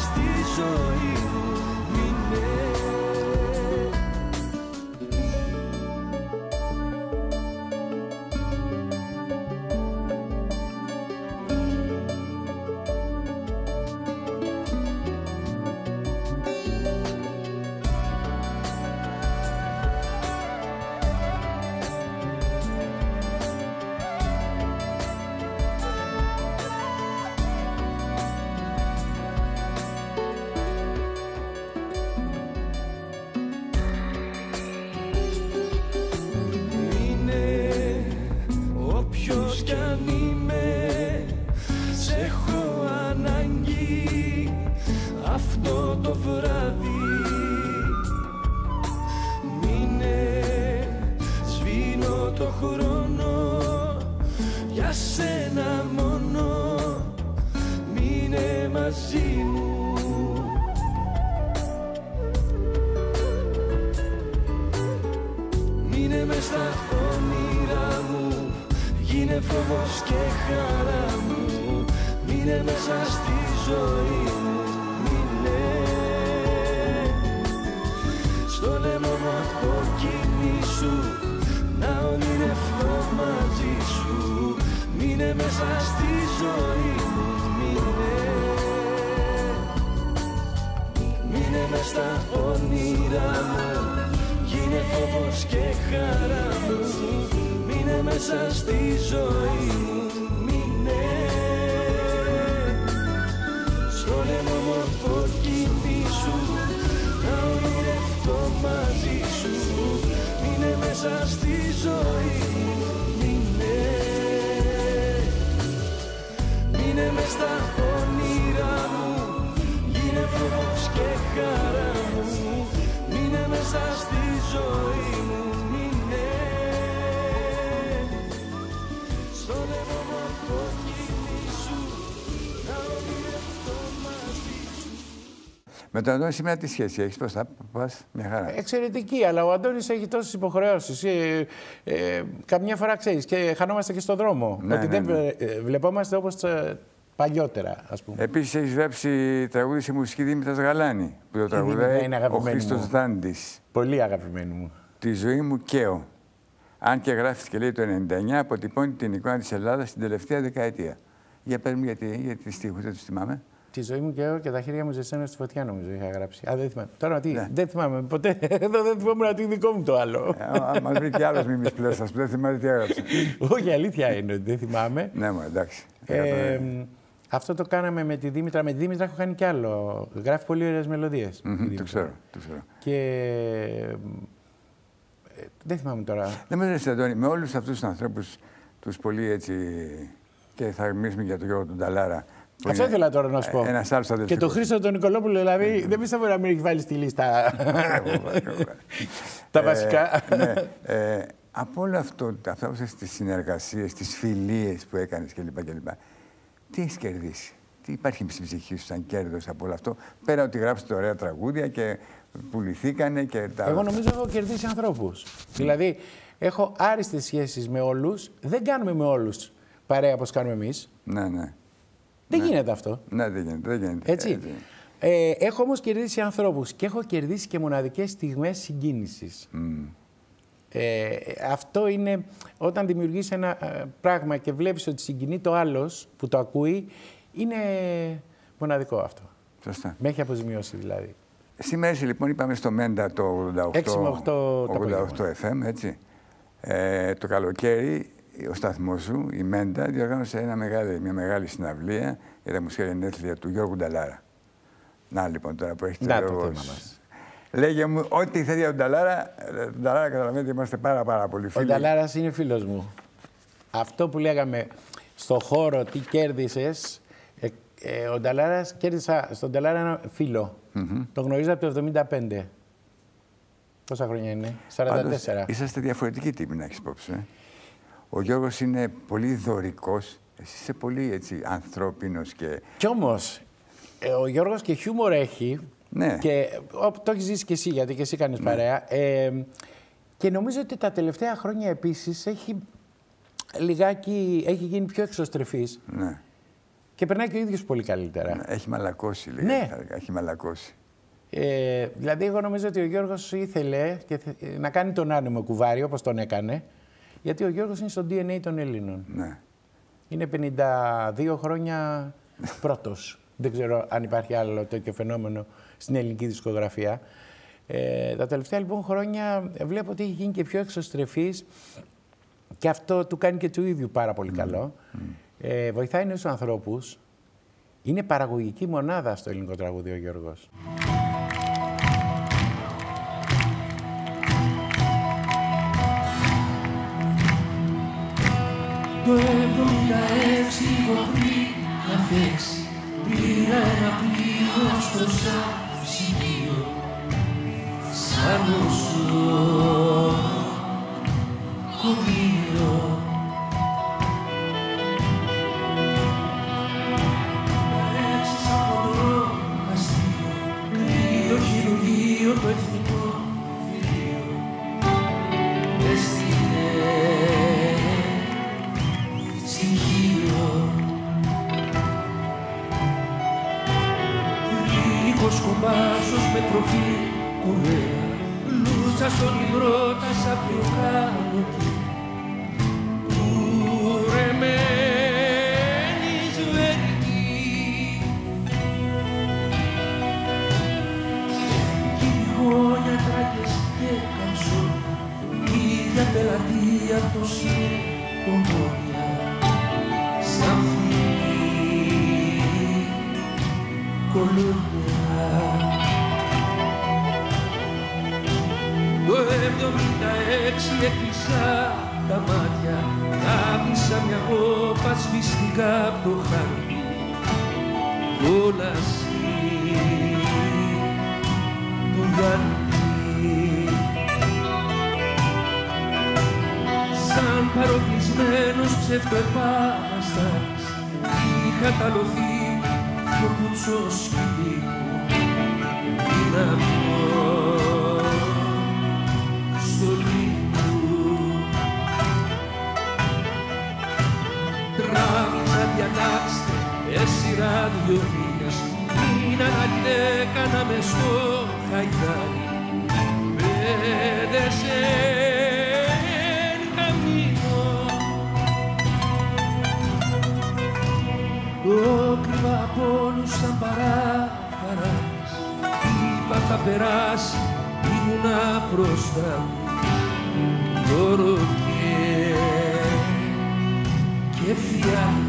αυτό το βράδυ. Μείνε, σβήνω το χρόνο για σένα μόνο, μείνε μαζί μου. Μείνε μες στα όνειρά μου, γίνε φόβος και χαρά μου, μείνε μέσα στη ζωή μου, μείνε στο λαιμό μου αποκοιμήσου, να ονειρευτώ μαζί σου, μείνε μέσα στη ζωή μου, μείνε μες στα όνειρά μου, γίνε φόβος και χαρά μου, μείνε μέσα στη ζωή μου, μείνε στο λαιμό μου αποκοιμήσου, να ονειρευτώ μαζί σου, μείνε μέσα στη ζωή μου, μείνε μες στα όνειρά μου, γίνε φόβος και χαρά μου, μείνε μέσα στη ζωή μου, μείνε στο λαιμό μου αποκοιμήσου, να ονειρευτώ μαζί σου. Με τον Αντώνη σήμερα τι σχέση έχεις, πώς θα πας, μια χαρά? Εξαιρετική, αλλά ο Αντώνης έχει τόσες υποχρεώσεις. Καμιά φορά ξέρεις και χανόμαστε και στον δρόμο. Ναι, ότι ναι, δεν βλεπόμαστε όπως παλιότερα, ας πούμε. Επίσης έχεις γράψει τραγούδι σε μουσική Δήμητρας Γαλάνη, που το τραγουδάει ο Χρήστος Δάντης. Πολύ αγαπημένη μου. Τη ζωή μου καίω. Αν και γράφτηκε λέει το 1999, αποτυπώνει την εικόνα της Ελλάδας στην τελευταία δεκαετία. Για πες μου γιατί τις στίχους δεν τους θυμάμαι. Τη ζωή μου καίω και τα χέρια μου ζεσταίνω στη φωτιά, νομίζω είχα γράψει. Α, δεν θυμάμαι. Τώρα τι, ναι. Δεν θυμάμαι ποτέ. Εδώ δεν θυμάμαι να τι δικό μου το άλλο. Μας βρει κι άλλος μίμης πλέσας που δεν θυμάται τι έγραψε. Όχι, αλήθεια είναι ότι δεν θυμάμαι. Ναι, μου εντάξει. Αυτό το κάναμε με τη Δήμητρα. Με τη Δήμητρα έχω κάνει κι άλλο. Γράφει πολύ ωραίες μελωδίες. Το ξέρω. Και δεν θυμάμαι τώρα. Δεν με λες, Αντώνη, με όλους αυτούς τους ανθρώπους, τους πολύ έτσι. Και θα μιλήσουμε για τον Γιώργο τον Ταλάρα. Αυτό ήθελα τώρα να σου πω. Ένας άλλος αδελφικός. Και τον Χρήστο τον Νικολόπουλο, δηλαδή, δεν πιστεύω να μην έχει βάλει στη λίστα τα βασικά. Ναι. Από όλο αυτό, αυτές τις συνεργασίες, τις φιλίες που έκανες κλπ. Τι έχεις κερδίσει? Τι υπάρχει στην ψυχή σου σαν κέρδος από όλο αυτό? Πέρα ότι γράψετε ωραία τραγούδια και πουληθήκανε και τα... Εγώ νομίζω έχω κερδίσει ανθρώπους. Δηλαδή, έχω άριστες σχέσεις με όλους. Δεν κάνουμε με όλους παρέα όπως κάνουμε εμείς. Ναι. Δεν γίνεται αυτό. Ναι, δεν γίνεται. Έτσι. Έχω όμως κερδίσει ανθρώπους και έχω κερδίσει και μοναδικές στιγμές συγκίνησης. Αυτό είναι όταν δημιουργείς ένα πράγμα και βλέπεις ότι συγκινεί το άλλος που το ακούει, είναι μοναδικό αυτό. Σωστά. Με έχει αποζημιώσει δηλαδή. Σήμερα λοιπόν είπαμε στο Μέντα το 6 με 8 FM, έτσι. Το καλοκαίρι ο σταθμός σου, η Μέντα, διοργάνωσε μια μεγάλη συναυλία για τα μουσικά γενέθλια του Γιώργου Νταλάρα. Να λοιπόν τώρα που έχει το θέμα μας. Λέγε μου, ό,τι θέλει ο Νταλάρα, τον Νταλάρα καταλαβαίνετε είμαστε πάρα πολύ φίλοι. Ο Νταλάρας είναι φίλος μου. Αυτό που λέγαμε στο χώρο, τι κέρδισες, ο Νταλάρας, κέρδισα στον Νταλάρα ένα φίλο. Το γνωρίζω από το 1975. Πόσα χρόνια είναι, 44. Πάντως, είσαστε διαφορετικοί τύποι να έχεις υπόψη. Ο Γιώργος είναι πολύ δωρικός, εσύ είσαι πολύ έτσι ανθρώπινος και... Κι όμως, ο Γιώργος και χιούμορ έχει. Ναι. Και το έχεις ζήσει και εσύ, γιατί και εσύ κάνεις παρέα. Και νομίζω ότι τα τελευταία χρόνια επίσης έχει γίνει πιο εξωστρεφής. Ναι. Και περνάει και ο ίδιος πολύ καλύτερα. Ναι, έχει μαλακώσει, λέει. Ναι. Έχει μαλακώσει. Δηλαδή, εγώ νομίζω ότι ο Γιώργος ήθελε να κάνει τον άνεμο κουβάρι, όπως τον έκανε, γιατί ο Γιώργος είναι στο DNA των Ελλήνων. Ναι. Είναι 52 χρόνια πρώτος. Δεν ξέρω αν υπάρχει άλλο τέτοιο φαινόμενο στην ελληνική δισκογραφία. Τα τελευταία λοιπόν χρόνια βλέπω ότι έχει γίνει και πιο εξωστρεφής και αυτό του κάνει και του ίδιου πάρα πολύ καλό. Βοηθάει νέους ανθρώπους. Είναι παραγωγική μονάδα στο ελληνικό τραγούδι ο Γιώργος. Το 76 έχω πριν να φέξει, πήρα ένα πλοίο στο ψυγείο σαν οσό κομμύριο. Έξι σαν χοντρό αστείο, κρύο χειρουργείο το εθνικό φιλίο. Έστειλε στοιχείο. Λύκος κομπάσος με τροφή κορέα, λούτσα στον υδρότα σαν πλοκάνοκι. Κουρεμένη σβερική γειτόνια τράκες και καμσόνια, ίδια πελατεία τόση ομόνια. Σαν φίλη κολόνια. Το 76 έκλεισα τα μάτια, άφησα μια κόπα σβηστικά απ' το χάρτη. Κόλαση του Γιάννη. Σαν παροπλισμένος ψευτοεπάναστας, είχα ταλωθεί πιο κουτσό σκυλί μου. Είναι αυτό στο λίπου. Τράβηξα διατάξτε σειρά 2 μήνες, μην αναγκαίκανα μες στο χαϊδάρι. Πέτεσε εν καμίνο. Το κρύβα από όλους σαν παράκαρας, είπα θα περάσει, ήμουνα μπροστά μου. Δώρο και φιάλτη.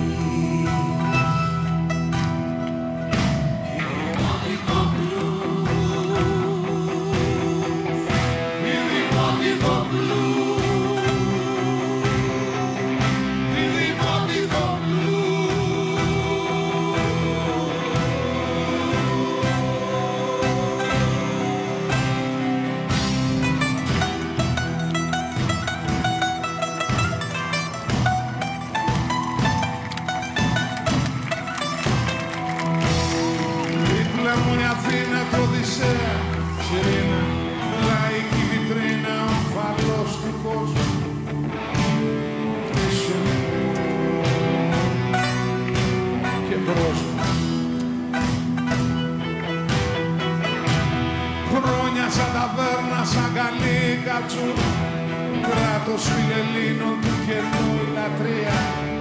Χρόνια σαν ταβέρνα, σαν καλή κατσούρα, κράτος φιλελλήνων του κενού η λατρεία.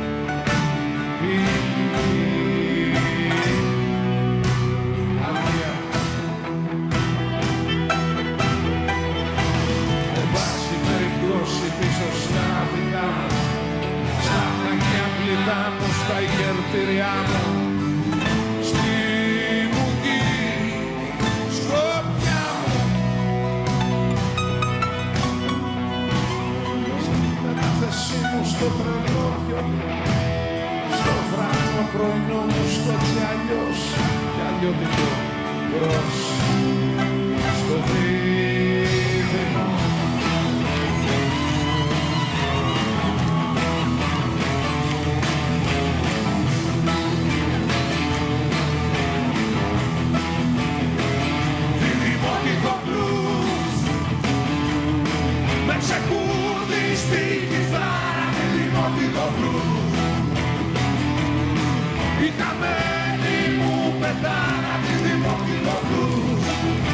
Αδεία. Εν πάση περιπτώσει πίσω στα δικά μας, ψάχνα και απλητά μου στα ηγερτήριά μου. Στο τρελό στο βράδυ πρωινό μου, στο έτσι αλλιώς κι αλλιώτικο μπρος στο δίδυμο. Δημοτικό μπλουζ με ξεκούρδι στη κιθάρα. Δημοτικό μπλουζ, η καμένη μου πετάρα. Τη δημοτικό μπλουζ,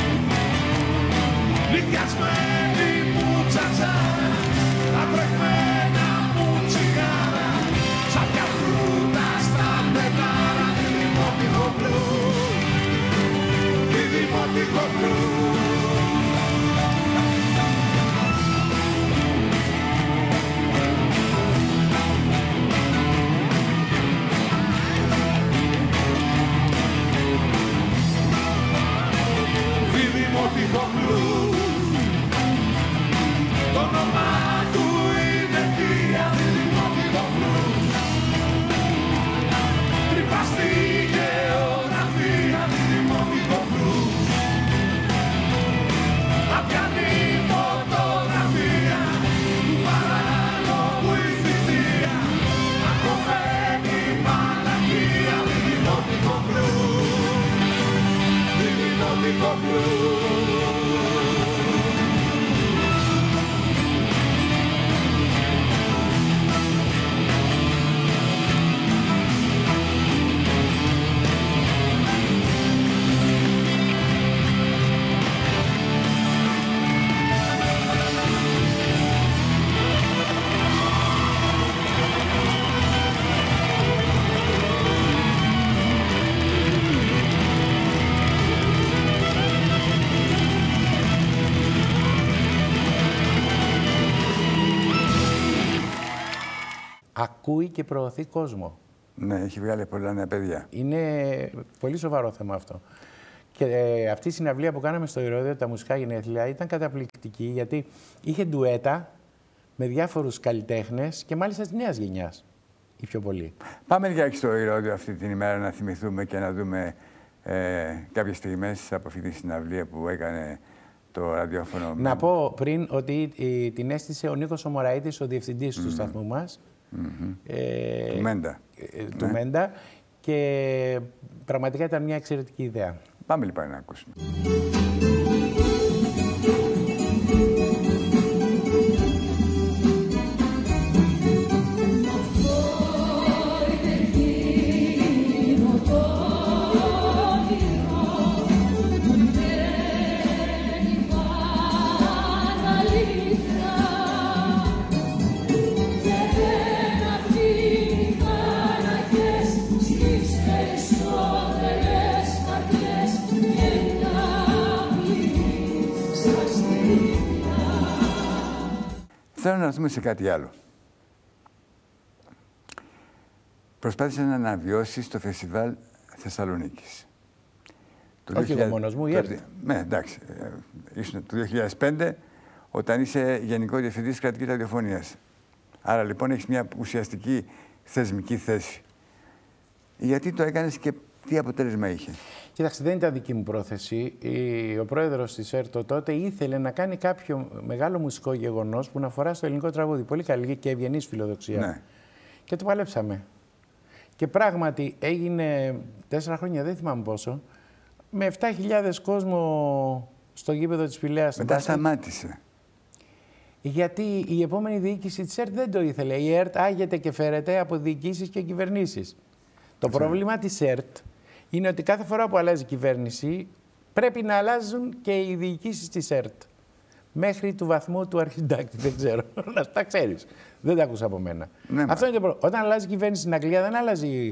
λυκιασμένη μου τσατσάρα, απρεγμένα μου τσιγάρα, σαν πια φρούτα στα πετάρα. Τη δημοτικό μπλουζ, τη δημοτικό μπλουζ. Δημοτικό μπλουζ, Κοκκόπουλου. Ακούει και προωθεί κόσμο. Ναι, έχει βγάλει πολλά νέα παιδιά. Είναι πολύ σοβαρό θέμα αυτό. Και αυτή η συναυλία που κάναμε στο Ηρώδειο, τα μουσικά γενέθλια, ήταν καταπληκτική, γιατί είχε ντουέτα με διάφορους καλλιτέχνες και μάλιστα της νέας γενιάς, οι πιο πολλοί. Πάμε λιγάκι στο Ηρώδειο αυτή την ημέρα να θυμηθούμε και να δούμε κάποιες στιγμές από αυτή τη συναυλία που έκανε το ραδιόφωνο. Να πω πριν ότι την έστησε ο Νίκος ο Μωραΐτης, ο διευθυντής του σταθμού μας. Του Μέντα. Του Μέντα, και πραγματικά ήταν μια εξαιρετική ιδέα. Πάμε λοιπόν να ακούσουμε. Θέλω να δούμε σε κάτι άλλο. Προσπάθησα να αναβιώσει στο φεστιβάλ Θεσσαλονίκης. Όχι εγώ μόνος μου, η ΕΡΤ. Ναι, εντάξει. Ήσουν το 2005, όταν είσαι Γενικό Διευθυντής Κρατικής Ραδιοφωνίας. Άρα λοιπόν έχεις μια ουσιαστική θεσμική θέση. Γιατί το έκανες και τι αποτέλεσμα είχε? Κοίταξε, δεν ήταν δική μου πρόθεση. Ο πρόεδρος της ΕΡΤ τότε ήθελε να κάνει κάποιο μεγάλο μουσικό γεγονός που να αφορά στο ελληνικό τραγούδι. Πολύ καλή και ευγενής φιλοδοξία. Ναι. Και το παλέψαμε. Και πράγματι έγινε 4 χρόνια, δεν θυμάμαι πόσο, με 7.000 κόσμο στο γήπεδο της Πηλαίας. Μετά σταμάτησε. Γιατί η επόμενη διοίκηση της ΕΡΤ δεν το ήθελε. Η ΕΡΤ άγεται και φέρεται από διοικήσεις και κυβερνήσεις. Το πρόβλημα της ΕΡΤ είναι ότι κάθε φορά που αλλάζει η κυβέρνηση πρέπει να αλλάζουν και οι διοικήσεις της ΕΡΤ. Μέχρι του βαθμού του αρχιντάκτη, δεν ξέρω. Να τα ξέρεις. Δεν τα άκουσα από μένα. Ναι, αυτό είναι το πρόβλημα. Όταν αλλάζει η κυβέρνηση στην Αγγλία, δεν αλλάζει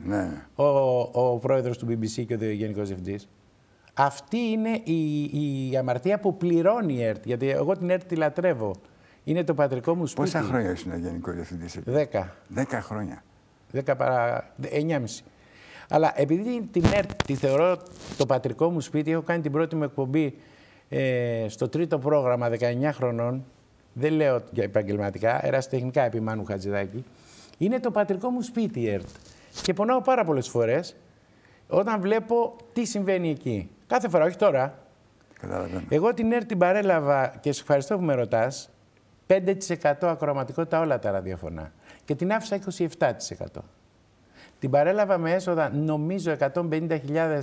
ο πρόεδρος του BBC και ο γενικός διευθυντής. Αυτή είναι η αμαρτία που πληρώνει η ΕΡΤ. Γιατί εγώ την ΕΡΤ τη λατρεύω. Είναι το πατρικό μου σπίτι. Πόσα χρόνια ήσουν γενικό διευθυντής? 10. 10 χρόνια. 10 παρά 9,5. Αλλά επειδή την ΕΡΤ τη θεωρώ το πατρικό μου σπίτι, έχω κάνει την πρώτη μου εκπομπή στο 3ο πρόγραμμα 19 χρονών. Δεν λέω για επαγγελματικά, ερασιτεχνικά επί Μάνου Χατζηδάκη. Είναι το πατρικό μου σπίτι η ΕΡΤ. Και πονάω πάρα πολλές φορές όταν βλέπω τι συμβαίνει εκεί. Κάθε φορά, όχι τώρα. Καταλαβαίνω. Εγώ την ΕΡΤ την παρέλαβα και σε ευχαριστώ που με ρωτάς. 5% ακροαματικότητα όλα τα ραδιοφωνά. Και την άφησα 27%. Την παρέλαβα με έσοδα, νομίζω, 150.000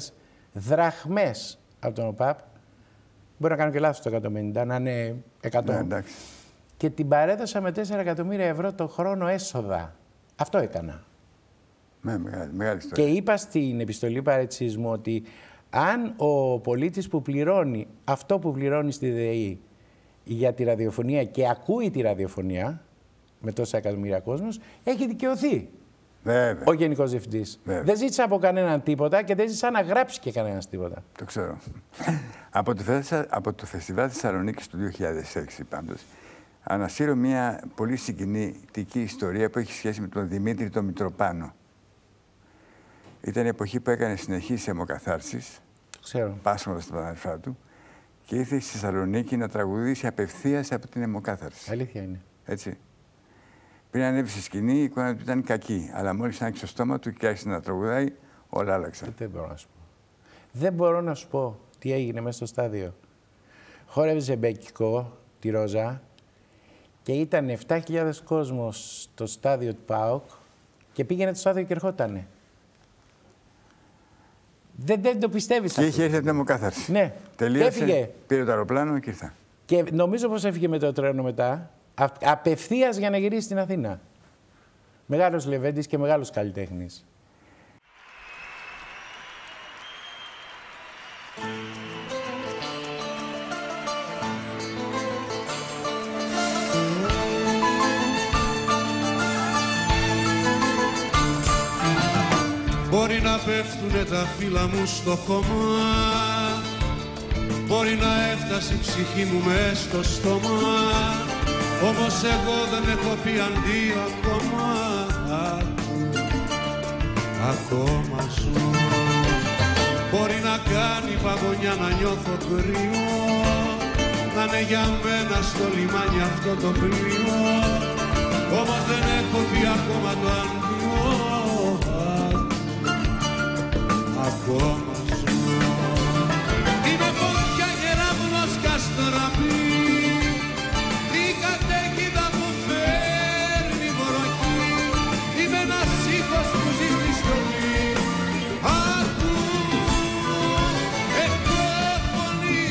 δραχμές από τον ΟΠΑΠ. Μπορεί να κάνω και λάθος το 150, να είναι 100. Ναι, εντάξει. Και την παρέδωσα με 4 εκατομμύρια ευρώ το χρόνο έσοδα. Αυτό έκανα. Ναι, μεγάλη ιστορία. Και είπα στην επιστολή παραιτησισμού ότι αν ο πολίτης που πληρώνει αυτό που πληρώνει στη ΔΕΗ για τη ραδιοφωνία και ακούει τη ραδιοφωνία με τόσα εκατομμύρια κόσμος, έχει δικαιωθεί. Βέβαια. Ο Γενικός Διευθυντής. Δεν ζήτησα από κανέναν τίποτα και δεν ζήτησα να γράψει και κανένας τίποτα. Το ξέρω. Από το Φεστιβάλ Θεσσαλονίκης του 2006 πάντως, ανασύρω μια πολύ συγκινητική ιστορία που έχει σχέση με τον Δημήτρη τον Μητροπάνο. Ήταν η εποχή που έκανε συνεχείς αιμοκαθάρσεις, πάσχοντας τα αδερφά του, και ήρθε στη Θεσσαλονίκη να τραγουδήσει απευθείας από την αιμοκάθαρση. Αλήθεια είναι. Έτσι. Πριν ανέβει στη σκηνή, η εικόνα του ήταν κακή. Αλλά μόλις άνοιξε το στόμα του και άρχισε να τραγουδάει, όλα άλλαξαν. Δεν μπορώ να σου πω. Δεν μπορώ να σου πω τι έγινε μέσα στο στάδιο. Χόρευε μπέκικο, τη Ρόζα, και ήταν 7.000 κόσμος στο στάδιο του ΠΑΟΚ και πήγαινε το στάδιο και ερχότανε. Δεν το πιστεύεις. Και είχε έρθει από την αιμοκάθαρση. Ναι. Τελείωσε, πήρε το αεροπλάνο και ήρθα. Και νομίζω πως έφυγε με το τρένο μετά, απευθείας για να γυρίσει στην Αθήνα. Μεγάλος Λεβέντης και μεγάλος καλλιτέχνης. Μπορεί να πέφτουνε τα φύλλα μου στο χώμα, μπορεί να έφτασε η ψυχή μου μες στο στόμα, όμως εγώ δεν έχω πει αντίο ακόμα. Ακόμα ζω. Μπορεί να κάνει παγωνιά να νιώθω κρύο, να είναι για μένα στο λιμάνι αυτό το πλοίο, όμως δεν έχω πει ακόμα το αντίο. Ακόμα ζω. Είναι φωτιά κεραυνός καστραπή, η καταίγιδα που φέρνει βροχή, είμαι ένας ήχος που ζει στη στολή. Ακού, έχω φωνή.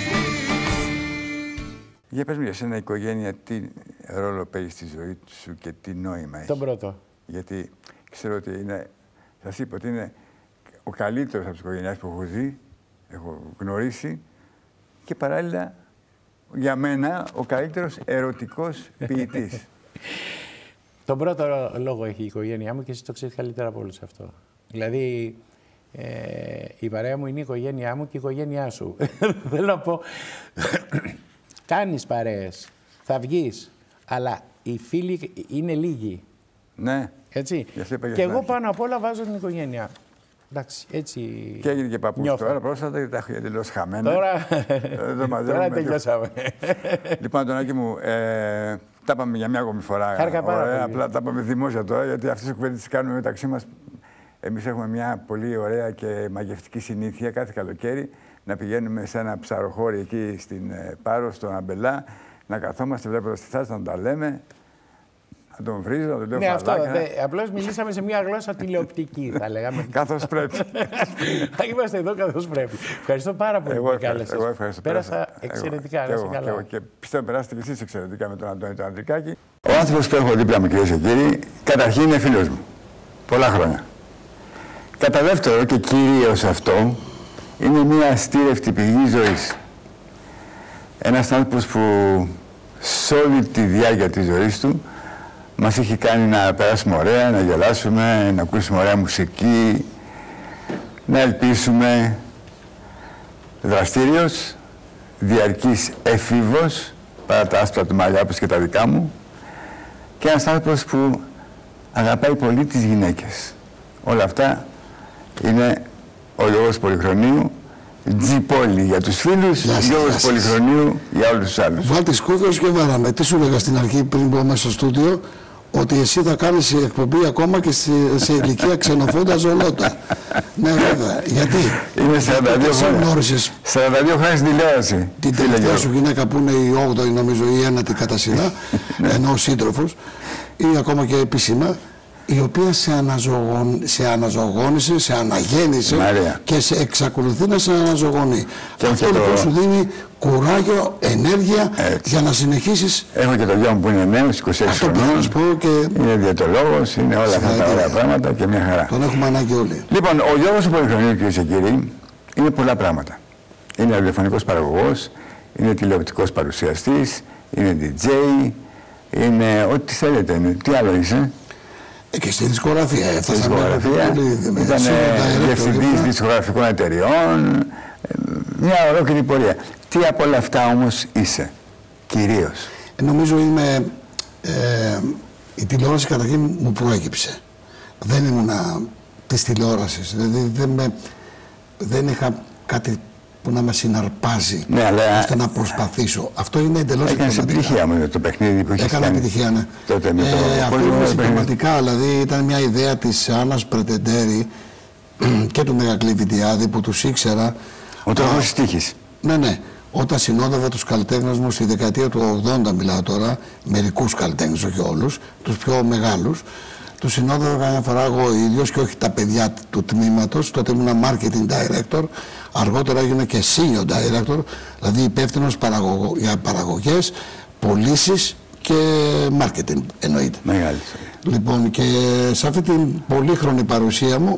Για πες μου για σένα, η οικογένεια τι ρόλο παίζει στη ζωή σου και τι νόημα έχει? Τον πρώτο. Γιατί ξέρω ότι είναι, σας είπα ότι είναι ο καλύτερος από τις οικογένειες που έχω ζει, έχω γνωρίσει και παράλληλα για μένα ο καλύτερος ερωτικός ποιητής. Τον πρώτο λόγο έχει η οικογένειά μου και εσύ το ξέρεις καλύτερα από όλους αυτό. Δηλαδή, η παρέα μου είναι η οικογένειά μου και η οικογένειά σου. Θέλω να πω, κάνεις παρέες, θα βγεις, αλλά οι φίλοι είναι λίγοι. Ναι. Έτσι. Και εγώ πάνω απ' όλα βάζω την οικογένειά. Εντάξει, έτσι. Και έγινε και παππούς τώρα πρόσφατα γιατί τα έχω εντελώς χαμένα. Τώρα τελειώσαμε. Λοιπόν, Αντωνάκη μου, τα είπαμε για μια ακόμη φορά. Χάρηκα πάρα πολύ. Απλά τα είπαμε δημόσια τώρα, γιατί αυτές τις κουβέντες τις κάνουμε μεταξύ μας. Εμείς έχουμε μια πολύ ωραία και μαγευτική συνήθεια κάθε καλοκαίρι να πηγαίνουμε σε ένα ψαροχώρι εκεί στην Πάρο, στον Αμπελά, να καθόμαστε βλέποντας τη θάλασσα, να τα λέμε. Να τον βρίζω, να τον λέω φαλάκα. Απλώς μιλήσαμε σε μια γλώσσα τηλεοπτική, θα λέγαμε. Καθώς πρέπει. Είμαστε εδώ καθώς πρέπει. Ευχαριστώ πάρα πολύ που κάλεσες. Εγώ ευχαριστώ. Πέρασα εξαιρετικά, να είσαι καλά. Και πιστεύω περάσετε και εσείς εξαιρετικά με τον Αντώνη τον Ανδρικάκη. Ο άνθρωπος που έχω δίπλα μου, κυρίες και κύριοι, καταρχήν είναι φίλος μου. Πολλά χρόνια. Κατά δεύτερο και κυρίως αυτό, είναι μια αστήρευτη πηγή ζωής. Ένας άνθρωπος που σε όλη τη διάρκεια της ζωής του μας έχει κάνει να περάσουμε ωραία, να γελάσουμε, να ακούσουμε ωραία μουσική, να ελπίσουμε. Δραστήριος, διαρκής εφήβος, παρά τα άσπρα του μαλλιά όπως και τα δικά μου, και ένας άνθρωπος που αγαπάει πολύ τις γυναίκες. Όλα αυτά είναι ο Γιώργος Πολυχρονίου, Τζιπόλη για τους φίλους, Γιώργος Πολυχρονίου για όλους τους άλλους. Βάλτε σκούφιος και βάλαμε. Τι σου έλεγα στην αρχή πριν πω μέσα στο στούντιο, ότι εσύ θα κάνεις εκπομπή ακόμα και σε ηλικία ξενοφόντα ζολότα. Ναι, βέβαια. Γιατί? Είναι 42 χρόνια. 42 χρόνια στην τηλεόραση. Την τελευταία σου γυναίκα που είναι η 8η, νομίζω, η 9η κατά σειρά, ενώ ο σύντροφος, ή ακόμα και επίσημα, η οποία σε αναζωογόνησε, σε αναγέννησε και εξακολουθεί να σε αναζωογονεί. Και αυτό λοιπόν σου δίνει κουράγιο, ενέργεια για να συνεχίσεις. Έχω και το γιο μου που είναι νέος, 26 χρονών. Είναι διαιτολόγος, είναι όλα αυτά τα ωραία πράγματα και μια χαρά. Τον έχουμε ανάγκη όλοι. Λοιπόν, ο Γιώργος Πολυχρονίου, κυρίες και κύριοι, είναι πολλά πράγματα. Είναι ραδιοφωνικός παραγωγός, είναι τηλεοπτικός παρουσιαστής, είναι DJ, είναι ό,τι θέλετε. Τι άλλο είσαι? Και στη δισκογραφία. Στη δισκογραφία. Ήταν διευθυντής δισκογραφικών εταιριών. Μια ολόκληρη πορεία. Τι από όλα αυτά όμως είσαι, κυρίως? Νομίζω είμαι... η τηλεόραση καταρχήν μου προέκυψε. Δεν ήμουνα της τηλεόρασης. Δηλαδή δεν είχα κάτι που να με συναρπάζει, ναι, ώστε να προσπαθήσω. Αυτό είναι εντελώς έκανες επιτυχία με το παιχνίδι που είχες κάνει. Έκανα επιτυχία, ναι. Τότε με το αυτό είναι συμπληρωματικά, δηλαδή ήταν μια ιδέα της Άννας Πρετεντέρη και του Μεγακλειβιτιάδη που τους ήξερα. Ο τρόπος της τύχης. Ναι, ναι. Όταν συνόδευα τους καλλιτέχνες μου στη δεκαετία του 80, μιλάω τώρα, μερικούς καλλιτέχνες, όχι όλους, τους πιο μεγάλους, του συνόδευα καμιά φορά εγώ ο ίδιος και όχι τα παιδιά του τμήματος. Τότε ήμουν marketing director, αργότερα έγινε και senior director, δηλαδή υπεύθυνος για παραγωγές, πωλήσεις και marketing εννοείται. Μεγάλη. Λοιπόν, και σε αυτή την πολύχρονη παρουσία μου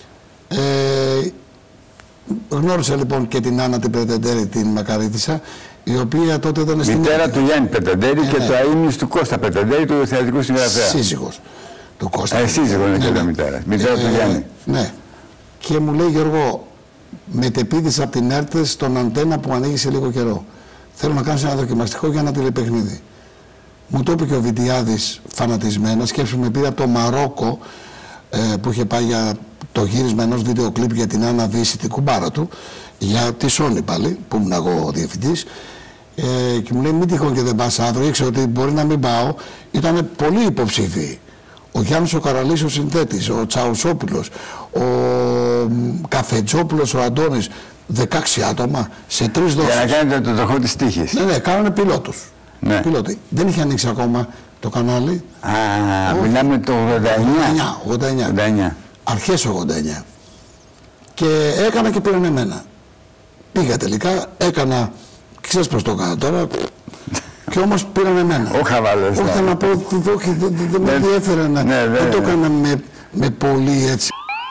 γνώρισα λοιπόν και την Άννα την Πετεντέρη, την Μακαρίτισσα, η οποία τότε ήταν στην μητέρα του Γιάννη Πετεντέρη και το αείμνης του Κώστα Πετεντέρη, του θεατρικού συγγραφέα. Σύζυγος του Κώστα. Σύζυγος είναι και τα μητέρα. Μητέρα του Γιάννη. Ναι. Και μου λέει, Γιώργο, μετεπίδησα από την ΕΡΤ στον Αντένα που ανοίγει σε λίγο καιρό. Θέλω να κάνεις ένα δοκιμαστικό για ένα τηλεπαιχνίδι. Μου το είπε και ο Βιτιάδης φανατισμένα. Σκέψου, με πήρε από το Μαρόκο που είχε πάει για το γύρισμα ενός βίντεο κλιπ για την Άννα Βύση, την κουμπάρα του, για τη Sony πάλι, που ήμουν εγώ διευθυντής. Και μου λέει, μην τυχόν και δεν πας αύριο. Ήξερα ότι μπορεί να μην πάω. Ήταν πολύ υποψήφιοι. Ο Γιάννης ο Καραλής ο συνθέτης, ο Τσαουσόπουλος, ο Καφετζόπουλος, ο Αντώνης, 16 άτομα σε 3 δόσεις. Για να κάνετε το τροχό της τύχης. Ναι, κάνανε πιλότους. Ναι. Πιλότοι. Δεν είχε ανοίξει ακόμα το κανάλι. Μιλάμε το 89. Αρχές 89. Και έκανα και πήραν εμένα. Πήγα τελικά, έκανα, ξέρεις πώς το έκανα τώρα, και όμως πήραν εμένα. Ο χαβάλος. Όχι, να πω, δεν με ενδιέφερε να... Δεν το έκανα με πολύ έτσι.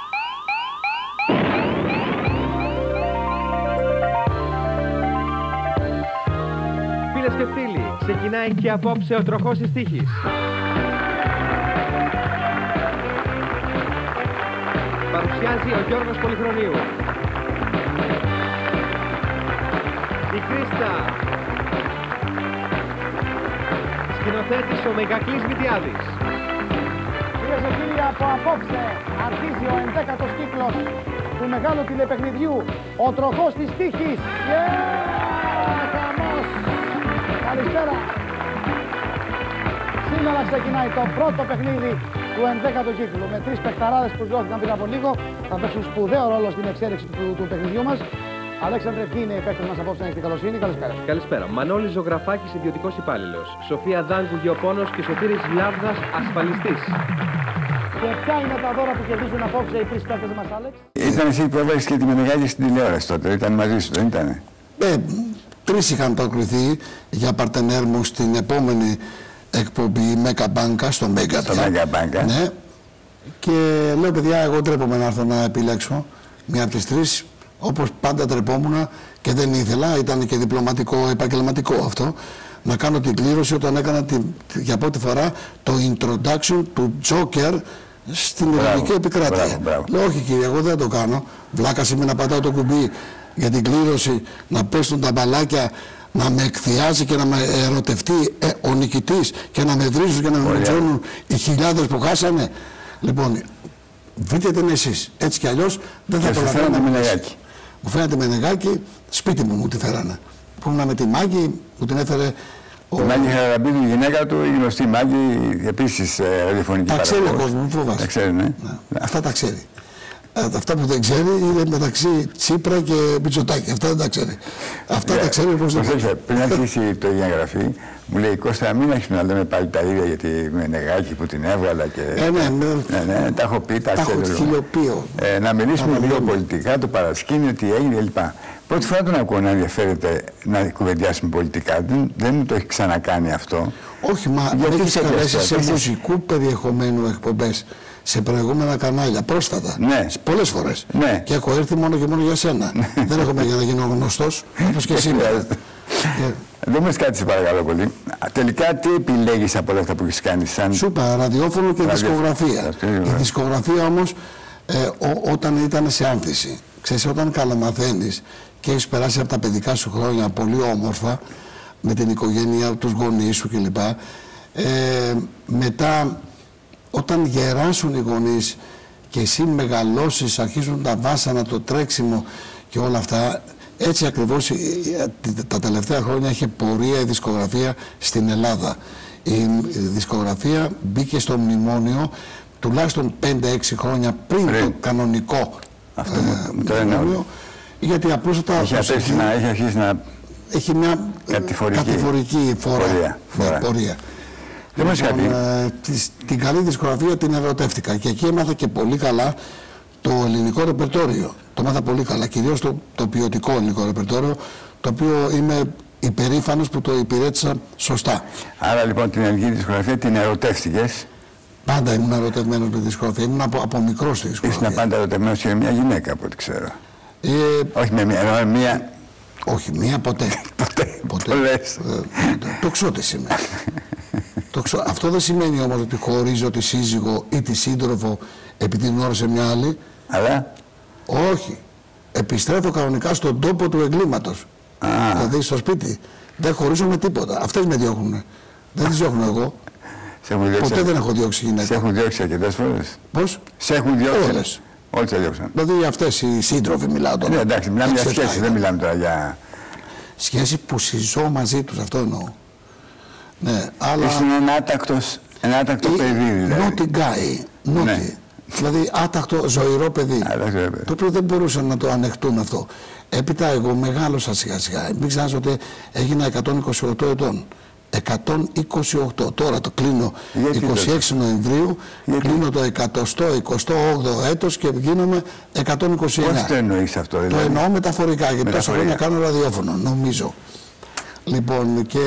Φίλες και φίλοι, ξεκινάει και απόψε ο τροχός της τύχης. Παρουσιάζει ο Γιώργος Πολυχρονίου. Η Κρίστα. Σκηνοθέτης ο Μεγακλής Βιτιάδης. Κυρίες και κύριοι, από απόψε αρχίζει ο 11ος κύκλος του μεγάλου τηλεπαιχνιδιού «Ο τροχός της τύχης». Χαμός! Καλησπέρα! Σήμερα ξεκινάει το πρώτο παιχνίδι του 11ου κύκλου με 3 παιχταράδες που γιώθηκαν πριν από λίγο. Θα παίξουν σπουδαίο ρόλο στην εξέλιξη του παιχνιδιού μας. Αλέξανδρε, ποιοι είναι οι παίκτες μας απόψε, να έχετε καλοσύνη? Καλησπέρα. Καλησπέρα. Μανώλης Ζωγραφάκης, ιδιωτικός υπάλληλος. Σοφία Δάγκου, γεωπόνος και Σωτήρης Λάβδας, ασφαλιστής. Και ποια είναι τα δώρα που κερδίζουν απόψε οι 3 παίκτες μας, Άλεξ? Ήταν εσύ που έβαλες και τη Μενεγάκη στην τηλεόραση τότε, ήταν μαζί σου, δεν ήτανε? 3 είχαν προκριθεί για παρτενέρ μου στην επόμενη εκπομπή Μέκα Μπάνκα, στο Μέκα. Στο Μέκα Μπάνκα. Ναι. Και λέω, παιδιά, εγώ ντρέπομαι να έρθω να επιλέξω μία από τις 3. Όπως πάντα τρεπόμουν και δεν ήθελα, ήταν και διπλωματικό, επαγγελματικό αυτό, να κάνω την κλήρωση όταν έκανα για πρώτη φορά το introduction του Joker στην ελληνική επικράτεια. Λέω, όχι κύριε, εγώ δεν το κάνω. Βλάκας είμαι να πατάω το κουμπί για την κλήρωση, να πέσουν τα μπαλάκια, να με εκθιάζει και να με ερωτευτεί ο νικητής και να με βρίζουν και να με μετρώνουν οι χιλιάδες που χάσανε. Λοιπόν, βρείτε την εσείς. Έτσι κι αλλιώς δεν θα προλαβαίνω. Μου φαίνεται Μενεγάκη, σπίτι μου τη φέρανε. Που ήμουν με τη Μάγκη, μου την έφερε. Η Μάγκη Χαραμπίδου, η γυναίκα του, η γνωστή Μάγκη, επίσης ραδιοφωνική παραγωγός. Τα ξέρει ο κόσμος, μην φοβάσαι. Τα ξέρει, ναι. Αυτά τα ξέρει. Αυτά που δεν ξέρει είναι μεταξύ Τσίπρα και Μητσοτάκη. Αυτά δεν τα ξέρει. Αυτά τα ξέρει όπως δεν ξέρει. Πριν αρχίσει το εγγραφή, μου λέει Κώστα, μην αρχίσουμε να λέμε πάλι τα ίδια για τη Μενεγάκη που την έβγαλα και. Ναι, τα έχω πει, τα ξέρω. Τα έχω χιλιοποιώ. Να μιλήσουμε λίγο πολιτικά, το παρασκήνιο, τι έγινε κλπ. Πρώτη φορά τον ακούω να ενδιαφέρεται να κουβεντιάσουμε πολιτικά. Δεν μου το έχει ξανακάνει αυτό. Όχι, μα δεν έχει καλέσει σε μουσικού περιεχομένου εκπομπές. Σε προηγούμενα κανάλια, πρόσφατα. Ναι. Πολλές φορές. Ναι. Και έχω έρθει μόνο και μόνο για σένα. Δεν έχω για να γίνω γνωστός, όπως και σήμερα. Δεν μου κάτι, σε παρακαλώ πολύ. Τελικά, τι επιλέγεις από όλα αυτά που έχεις κάνει, σαν. Σου είπα, ραδιόφωνο και δισκογραφία. Η δισκογραφία όμως, όταν ήταν σε άνθηση, ξέρεις, όταν καλομαθαίνεις και έχεις περάσει από τα παιδικά σου χρόνια πολύ όμορφα, με την οικογένεια, τους γονείς σου κλπ. Μετά, όταν γεράσουν οι γονείς και εσύ μεγαλώσεις, αρχίζουν τα βάσανα, το τρέξιμο και όλα αυτά, έτσι ακριβώς τα τελευταία χρόνια έχει πορεία η δισκογραφία στην Ελλάδα. Η δισκογραφία μπήκε στο μνημόνιο τουλάχιστον 5-6 χρόνια πριν το κανονικό μνημόνιο, γιατί απλούστατα έχει αρχίσει να έχει μια κατηφορική πορεία. Δεν μας κάτι. Την καλή δισκογραφία την ερωτεύτηκα και εκεί έμαθα και πολύ καλά το ελληνικό ρεπερτόριο. Το μάθα πολύ καλά, κυρίως το ποιοτικό ελληνικό ρεπερτόριο, το οποίο είμαι υπερήφανος που το υπηρέτησα σωστά. Άρα λοιπόν την ελληνική δισκογραφία την ερωτεύτηκες. Πάντα ήμουν ερωτευμένος με τη δισκογραφία, ήμουν από μικρός στη δισκογραφία. Ήσουν πάντα ερωτευμένος και με μια γυναίκα από ό,τι ξέρω. Όχι με μια. Όχι, μία ποτέ. Ποτέ. Τοξότης είμαι. Αυτό δεν σημαίνει όμως ότι χωρίζω τη σύζυγο ή τη σύντροφο επειδή γνώρισε μια άλλη. Αλλά. Όχι. Επιστρέφω κανονικά στον τόπο του εγκλήματος. Δηλαδή στο σπίτι. Δεν χωρίζω με τίποτα. Αυτές με διώχνουν. Δεν τις διώχνω εγώ. Ποτέ δεν έχω διώξει γυναίκα. Σε έχουν διώξει αρκετές φορές. Πώς? Σε έχουν διώξει. Όλες. Όλες σε διώξαν. Δηλαδή αυτές οι σύντροφοι μιλάω τώρα. Ναι, εντάξει, μιλάμε για σχέσεις, δεν μιλάμε τώρα για. Σχέση που συζώ μαζί τους, αυτό εννοώ. Ναι, αλλά. Ήσουν ένα άτακτο παιδί, δηλαδή. Naughty guy. Ναι. Δηλαδή άτακτο, ζωηρό παιδί. Το οποίο δεν μπορούσαν να το ανεχτούν αυτό. Έπειτα εγώ μεγάλωσα σιγά σιγά. Μην ξεχνάς ότι έγινα 128 ετών. 128. Τώρα το κλείνω 26 Νοεμβρίου, κλείνω το 128ο έτος και γίνομαι 129. Πώς το εννοείς αυτό, δηλαδή? Το εννοώ μεταφορικά, γιατί τόσα χρόνια κάνω ραδιόφωνο, νομίζω. Λοιπόν, και...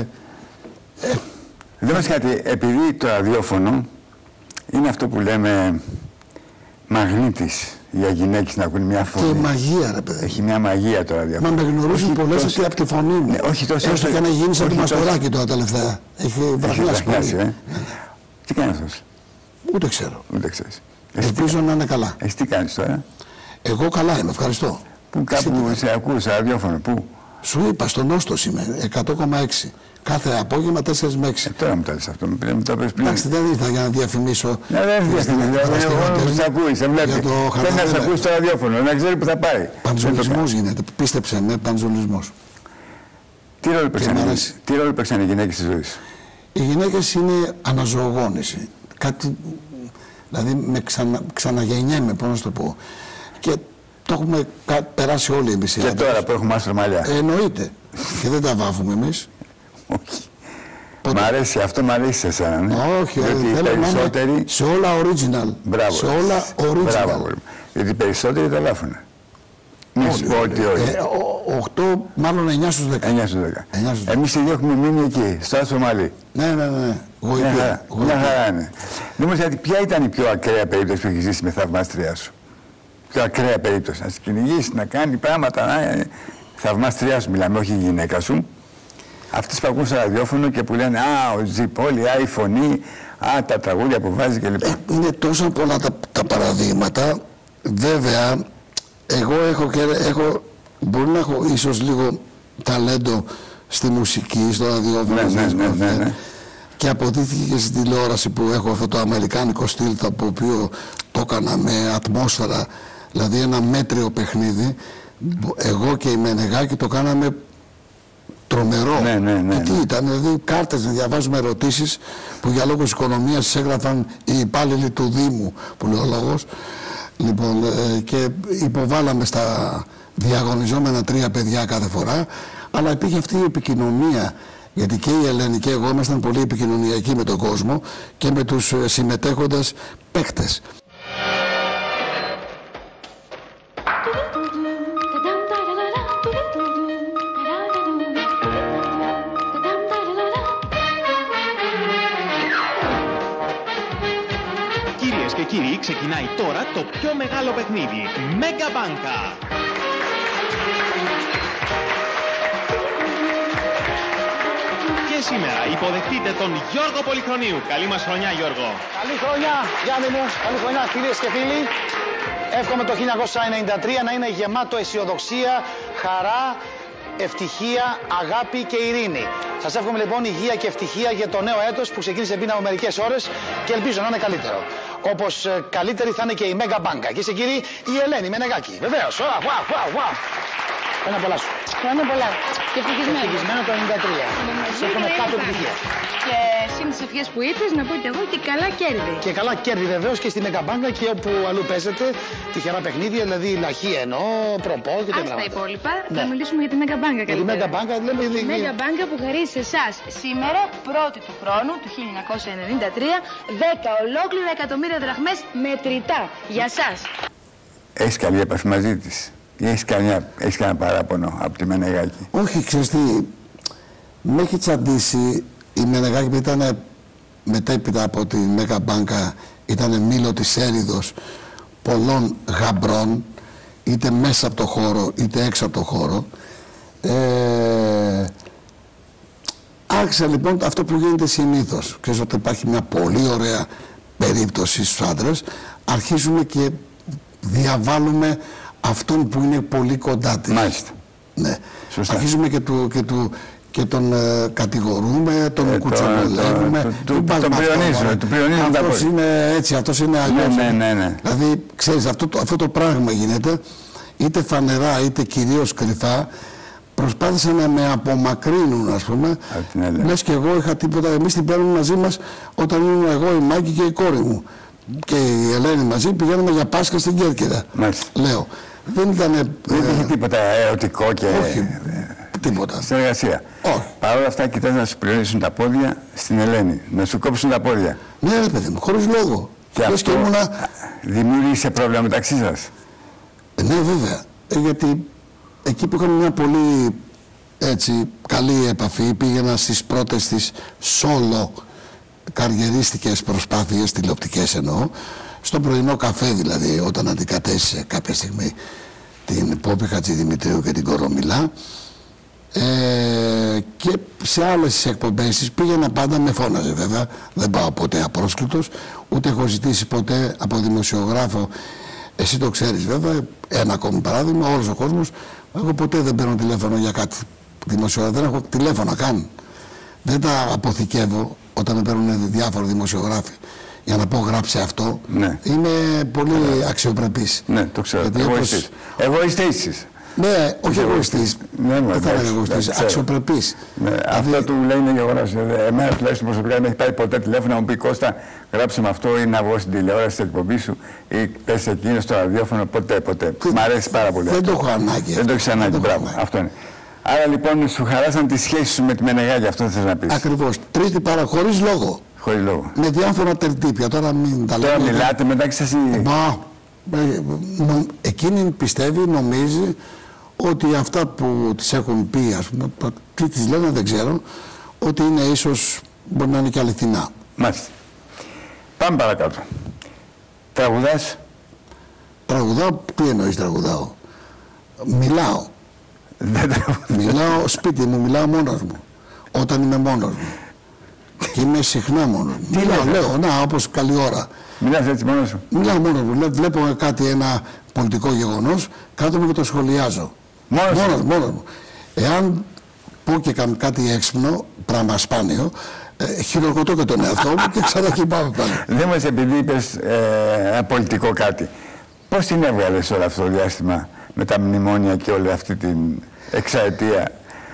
Δεν μας κάτι, επειδή το ραδιόφωνο είναι αυτό που λέμε μαγνήτης για γυναίκες να ακούν μια φωνή. Και μαγεία, ρε παιδί. Έχει μια μαγεία το ραδιόφωνο. Μα με γνωρίζουν πολλές ότι από τη φωνή μου. Ναι, όχι τόσο. Έστω και να γίνει σαν το Μαστοράκι τώρα τελευταία. Έχει βραχνιάσει. Τι κάνει αυτός? Ούτε ξέρω. Ούτε ξέρεις. Ελπίζω να είναι καλά. Εσύ τι κάνεις τώρα? Εγώ καλά είμαι, ευχαριστώ. Πού κάπου σε ακούσα ραδιόφωνο, πού? Σου είπα, στον Όστος είμαι, 100,6. Κάθε απόγευμα 4 με 6. Τώρα μου το λες αυτό, μου το πες πριν. Εντάξει, δεν ήρθα για να διαφημίσω. Ναι, δεν διαφημίσω. Εγώ σε ακούει, σε βλέπει. Θέλει να σε ακούσει το ραδιόφωνο, να ξέρει που θα πάει. Παντζουλισμός γίνεται, πίστεψε με, παντζουλισμός. Τι ρόλο παίξαν οι γυναίκες στη ζωή σου? Οι γυναίκες είναι αναζωογόνηση. Κάτι, δηλαδή με ξαναγεννιέμαι, πώς να σου το πω. Και το έχουμε περάσει όλοι εμείς. Και τώρα που έχουμε άσπρα μαλλιά. Εννοείται. Και δεν τα βάφουμε εμείς. Όχι. Μ' αρέσει, αυτό μ' αρέσει σε εσένα, ναι. Όχι, γιατί οι περισσότεροι... Σε όλα original. Μπράβο. Σε όλα original. Μπράβο. Γιατί οι περισσότεροι τα λάφουν. Μην σου πω ότι όχι. 8, μάλλον 9 στους 10. 9 στους 10. Εμείς οι δύο έχουμε μείνει εκεί, στο άσπρο μαλλί. Ναι. Μια χαρά είναι. Νομίζω ότι ποια ήταν η πιο ακραία περίπτωση που έχεις ζήσει με θαυμάστριά σου? Πιο ακραία περίπτωση. Να σε κυνηγήσει, να κάνει πράγματα. Θαυμάστριά σου μιλάμε, όχι η γυναίκα σου. Αυτές που ακούν στο ραδιόφωνο και που λένε «Α, ο Ζιπόλη, η φωνή, τα τραγούδια που βάζει» κλπ. Είναι τόσο πολλά τα παραδείγματα. Βέβαια, εγώ έχω, μπορεί να έχω ίσως λίγο ταλέντο στη μουσική, στο ραδιόφωνο. Ναι. Και αποδείχθηκε και στην τηλεόραση που έχω αυτό το αμερικάνικο στυλ, το οποίο το έκανα με ατμόσφαιρα, δηλαδή ένα μέτριο παιχνίδι. Εγώ και η Μενεγάκη το κάναμε τρομερό. Και τι ήταν, δηλαδή κάρτες να διαβάζουμε ερωτήσεις που για λόγους οικονομίας έγραφαν οι υπάλληλοι του Δήμου, που λέει ο λόγος. Λοιπόν, και υποβάλαμε στα διαγωνιζόμενα 3 παιδιά κάθε φορά, αλλά υπήρχε αυτή η επικοινωνία, γιατί και η Ελένη και εγώ ήμασταν πολύ επικοινωνιακοί με τον κόσμο και με τους συμμετέχοντες παίκτες. Κυρίες και κύριοι, ξεκινάει τώρα το πιο μεγάλο παιχνίδι, Μέγκα Μπάνκα. Και σήμερα υποδεχτείτε τον Γιώργο Πολυχρονίου. Καλή μας χρονιά, Γιώργο. Καλή χρονιά, Γιάννη μου. Καλή χρονιά, κυρίες και φίλοι. Εύχομαι το 1993 να είναι γεμάτο αισιοδοξία, χαρά, ευτυχία, αγάπη και ειρήνη. Σας εύχομαι λοιπόν υγεία και ευτυχία για το νέο έτος που ξεκίνησε πριν από μερικές ώρες και ελπίζω να είναι καλύτερο. Όπως καλύτερη θα είναι και η Μέγκα Μπάνκα. Και σε κύριοι, η Ελένη Μενεγάκη. Βεβαίως. Χρόνια πολλά σου. Χρόνια πολλά. Και ευτυχισμένο. Ευτυχισμένο το 93. Σε εύχομαι κάθε επιτυχία. Και συν τις ευχές που είπες, να πω και εγώ και καλά κέρδη. Και καλά κέρδη βεβαίως και στη Μεγαμπάγκα και όπου αλλού παίζετε. Τυχερά παιχνίδια, δηλαδή Λαχεία εννοώ, Προπό και τέτοια. Ας τα υπόλοιπα. Θα μιλήσουμε για τη Μεγαμπάγκα καλύτερα. Για τη Μεγαμπάγκα λέμε. Η Μεγαμπάγκα που χαρίζει σε εσάς σήμερα, πρώτη του χρόνου, του 1993, 10 ολόκληρα εκατομμύρια δραχμές μετρητά. Για σας. Έχεις καλή επαφή μαζί της ή έχεις κανένα παράπονο από τη Μενεγάκη? Όχι, ξέρεις τι, με έχει τσαντήσει η Μενεγάκη που ήταν μετέπειτα από τη Μεγαμπάγκα, ήταν μήλο της έρηδος πολλών γαμπρών, είτε μέσα από το χώρο είτε έξω από το χώρο. Άρχισα λοιπόν αυτό που γίνεται συνήθως. Ξέρεις ότι υπάρχει μια πολύ ωραία περίπτωση στους άντρες, αρχίζουμε και διαβάλουμε αυτόν που είναι πολύ κοντά της. Μάλιστα. Ναι. Σωστά. Αρχίζουμε και τον κατηγορούμε, τον κουτσομολεύουμε, τον πριονίζουμε. Αυτός είναι έτσι, αυτός είναι αλλιώς. Ναι. Δηλαδή, ξέρεις, αυτό το πράγμα γίνεται, είτε φανερά είτε κυρίως κρυφά. Προσπάθησαν να με απομακρύνουν, ας πούμε. Λες και εγώ είχα τίποτα. Εμείς την παίρνουμε μαζί μας όταν ήμουν εγώ, η Μάκη και η κόρη μου. Και η Ελένη μαζί πηγαίνουμε για Πάσχα στην Κέρκυρα. Λέω. Δεν ήταν. Δεν είχε τίποτα ερωτικό και. Όχι. Τίποτα. Συνεργασία. Παρ' όλα αυτά, κοιτάς να σου πληρώσουν τα πόδια στην Ελένη. Να σου κόψουν τα πόδια. Ναι, ρε παιδί μου, χωρίς λόγο. Και αυτό δημιούργησε πρόβλημα μεταξύ σας? Ναι, βέβαια. Γιατί εκεί που είχαμε μια πολύ έτσι καλή επαφή, πήγαινα στις πρώτες της solo καριερίστικες προσπάθειες, τηλεοπτικές εννοώ, στο πρωινό καφέ δηλαδή, όταν αντικατέστησε κάποια στιγμή την Πόπη Χατζηδημητρίου και την Κορομιλά, και σε άλλες εκπομπές της πήγαινα πάντα, με φώναζε βέβαια, δεν πάω ποτέ απρόσκλητος, ούτε έχω ζητήσει ποτέ από δημοσιογράφο. Εσύ το ξέρεις βέβαια, ένα ακόμη παράδειγμα, όλος ο κόσμος, εγώ ποτέ δεν παίρνω τηλέφωνο για κάτι δημοσιογράφο, δεν έχω τηλέφωνα καν. Δεν τα αποθηκεύω όταν με παίρνουν διάφοροι δημοσιογράφοι για να πω γράψε αυτό. Ναι. Είμαι πολύ αξιοπρεπής. Ναι, το ξέρω. Εγωιστής. Ναι, όχι εγωιστής. Δεν θα έλεγα εγωιστής, αξιοπρεπής. Αυτό του λέει είναι γεγονός. Εμένα τουλάχιστον προσωπικά δεν έχει πάρει ποτέ τηλέφωνο να μου πει Κώστα, γράψε με αυτό ή να βγω στην τηλεόραση στην εκπομπή σου ή πες εκείνο στο ραδιόφωνο. Ποτέ. Μ' αρέσει πάρα πολύ. Δεν το έχω ανάγκη. Δεν το έχεις ανάγκη, μπράβο. Αυτό είναι. Άρα λοιπόν σου χαράσαν τη σχέση σου με τη Μενεγάκη, αυτό θες να πεις? Ακριβώς. Τρίτη παρά, χωρίς λόγο. Χωρίς λόγο. Με διάφορα τερτύπια. Τώρα μην τα λέμε. Τώρα μιλάτε μεταξύ σας? Εκείνη πιστεύει, νομίζει ότι αυτά που τις έχουν πει, ας πούμε, τι τις λένε δεν ξέρω, ότι είναι ίσως, μπορεί να είναι και αληθινά. Μάλιστα. Πάμε παρακάτω. Τραγουδάς? Τραγουδάω, τι εννοείς τραγουδάω? Μιλάω. Μιλάω σπίτι μου, μιλάω μόνος μου. Όταν είμαι μόνος μου. Και είμαι συχνά μόνος μου. Λέω, να, όπως καλή ώρα. Μιλάς έτσι μόνος σου? Μιλάω μόνος μου. Βλέπω κάτι, ένα πολιτικό γεγονός, κάθομαι και το σχολιάζω. Μόνος μου. Εάν πω και κάτι έξυπνο, πράγμα σπάνιο, χειροκροτώ και τον εαυτό μου και ξανακοιμάμαι πάλι. Δεν μας, επειδή είπες ένα πολιτικό κάτι, πώς την έβγαλες όλο αυτό το διάστημα με τα μνημόνια και όλη αυτή την εξαετία?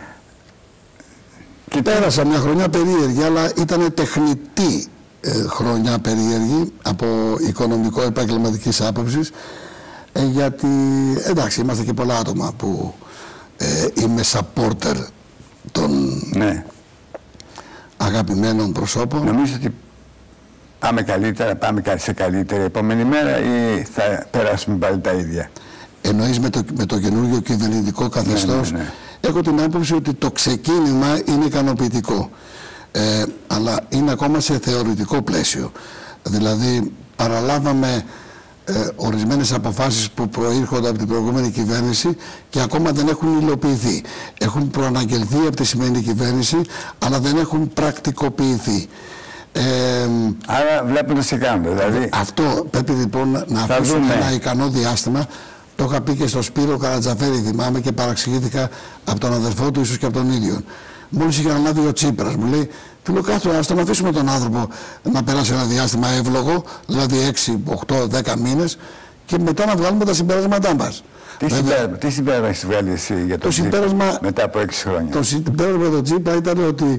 Και πέρασα μια χρονιά περίεργη, αλλά ήταν τεχνητή χρονιά περίεργη από οικονομικό-επαγγελματικής άποψης, γιατί εντάξει, είμαστε και πολλά άτομα που είμαι supporter των αγαπημένων προσώπων. Νομίζω ότι πάμε καλύτερα, πάμε σε καλύτερη επόμενη μέρα ή θα περάσουμε πάλι τα ίδια? Εννοείς με το καινούργιο κυβερνητικό καθεστώς? Ναι. Έχω την άποψη ότι το ξεκίνημα είναι ικανοποιητικό, αλλά είναι ακόμα σε θεωρητικό πλαίσιο. Δηλαδή παραλάβαμε ορισμένες αποφάσεις που προήρχονται από την προηγούμενη κυβέρνηση και ακόμα δεν έχουν υλοποιηθεί. Έχουν προαναγγελθεί από τη σημερινή κυβέρνηση, αλλά δεν έχουν πρακτικοποιηθεί. Άρα βλέπουν σε κάνουν, δηλαδή. Αυτό πρέπει λοιπόν να αφήσουμε ένα ικανό διάστημα. Το είχα πει και στο Σπύρο Καρατζαφέρη, θυμάμαι, και παραξηγήθηκα από τον αδερφό του, ίσως και από τον ίδιο. Μόλις είχε αναλάβει ο Τσίπρας, μου λέει, του λέω κάτω, ας τον αφήσουμε τον άνθρωπο να περάσει ένα διάστημα εύλογο, δηλαδή 6, 8, 10 μήνες, και μετά να βγάλουμε τα συμπεράσματά μας. Τι συμπέρασμα έχεις βγάλει εσύ για το Τζίπα μετά από 6 χρόνια? Το συμπέρασμα για τον Τζίπα ήταν ότι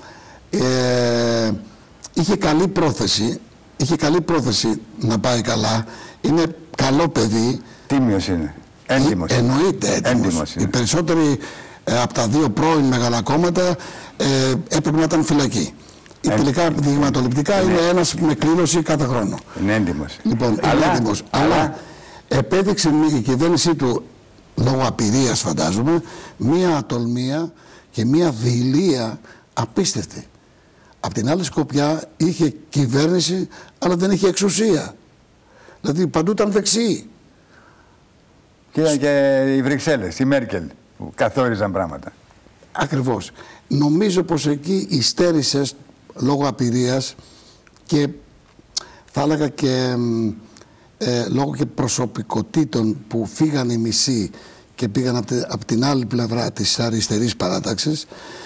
είχε καλή πρόθεση να πάει καλά. Είναι καλό παιδί. Τίμιος είναι. Έντιμος. Εννοείται έντιμος. Οι περισσότεροι από τα 2 πρώην μεγάλα κόμματα έπρεπε να ήταν φυλακή. Τελικά δειγματοληπτικά είναι ένας με κλήρωση κάθε χρόνο. Είναι έντιμος. Λοιπόν, είναι έντιμος. Αλλά επέδειξε η κυβέρνησή του, λόγω απειρίας φαντάζομαι, μία ατολμία και μία δειλία απίστευτη. Απ' την άλλη σκοπιά είχε κυβέρνηση, αλλά δεν είχε εξουσία. Δηλαδή παντού ήταν δεξιοί. Και ήταν και οι Βρυξέλλες, η Μέρκελ, που καθόριζαν πράγματα. Ακριβώς. Νομίζω πως εκεί υστέρησε λόγω απειρίας και θα έλεγα και λόγω και προσωπικότητων που φύγαν οι μισοί και πήγαν από την άλλη πλευρά της αριστερής παράταξης.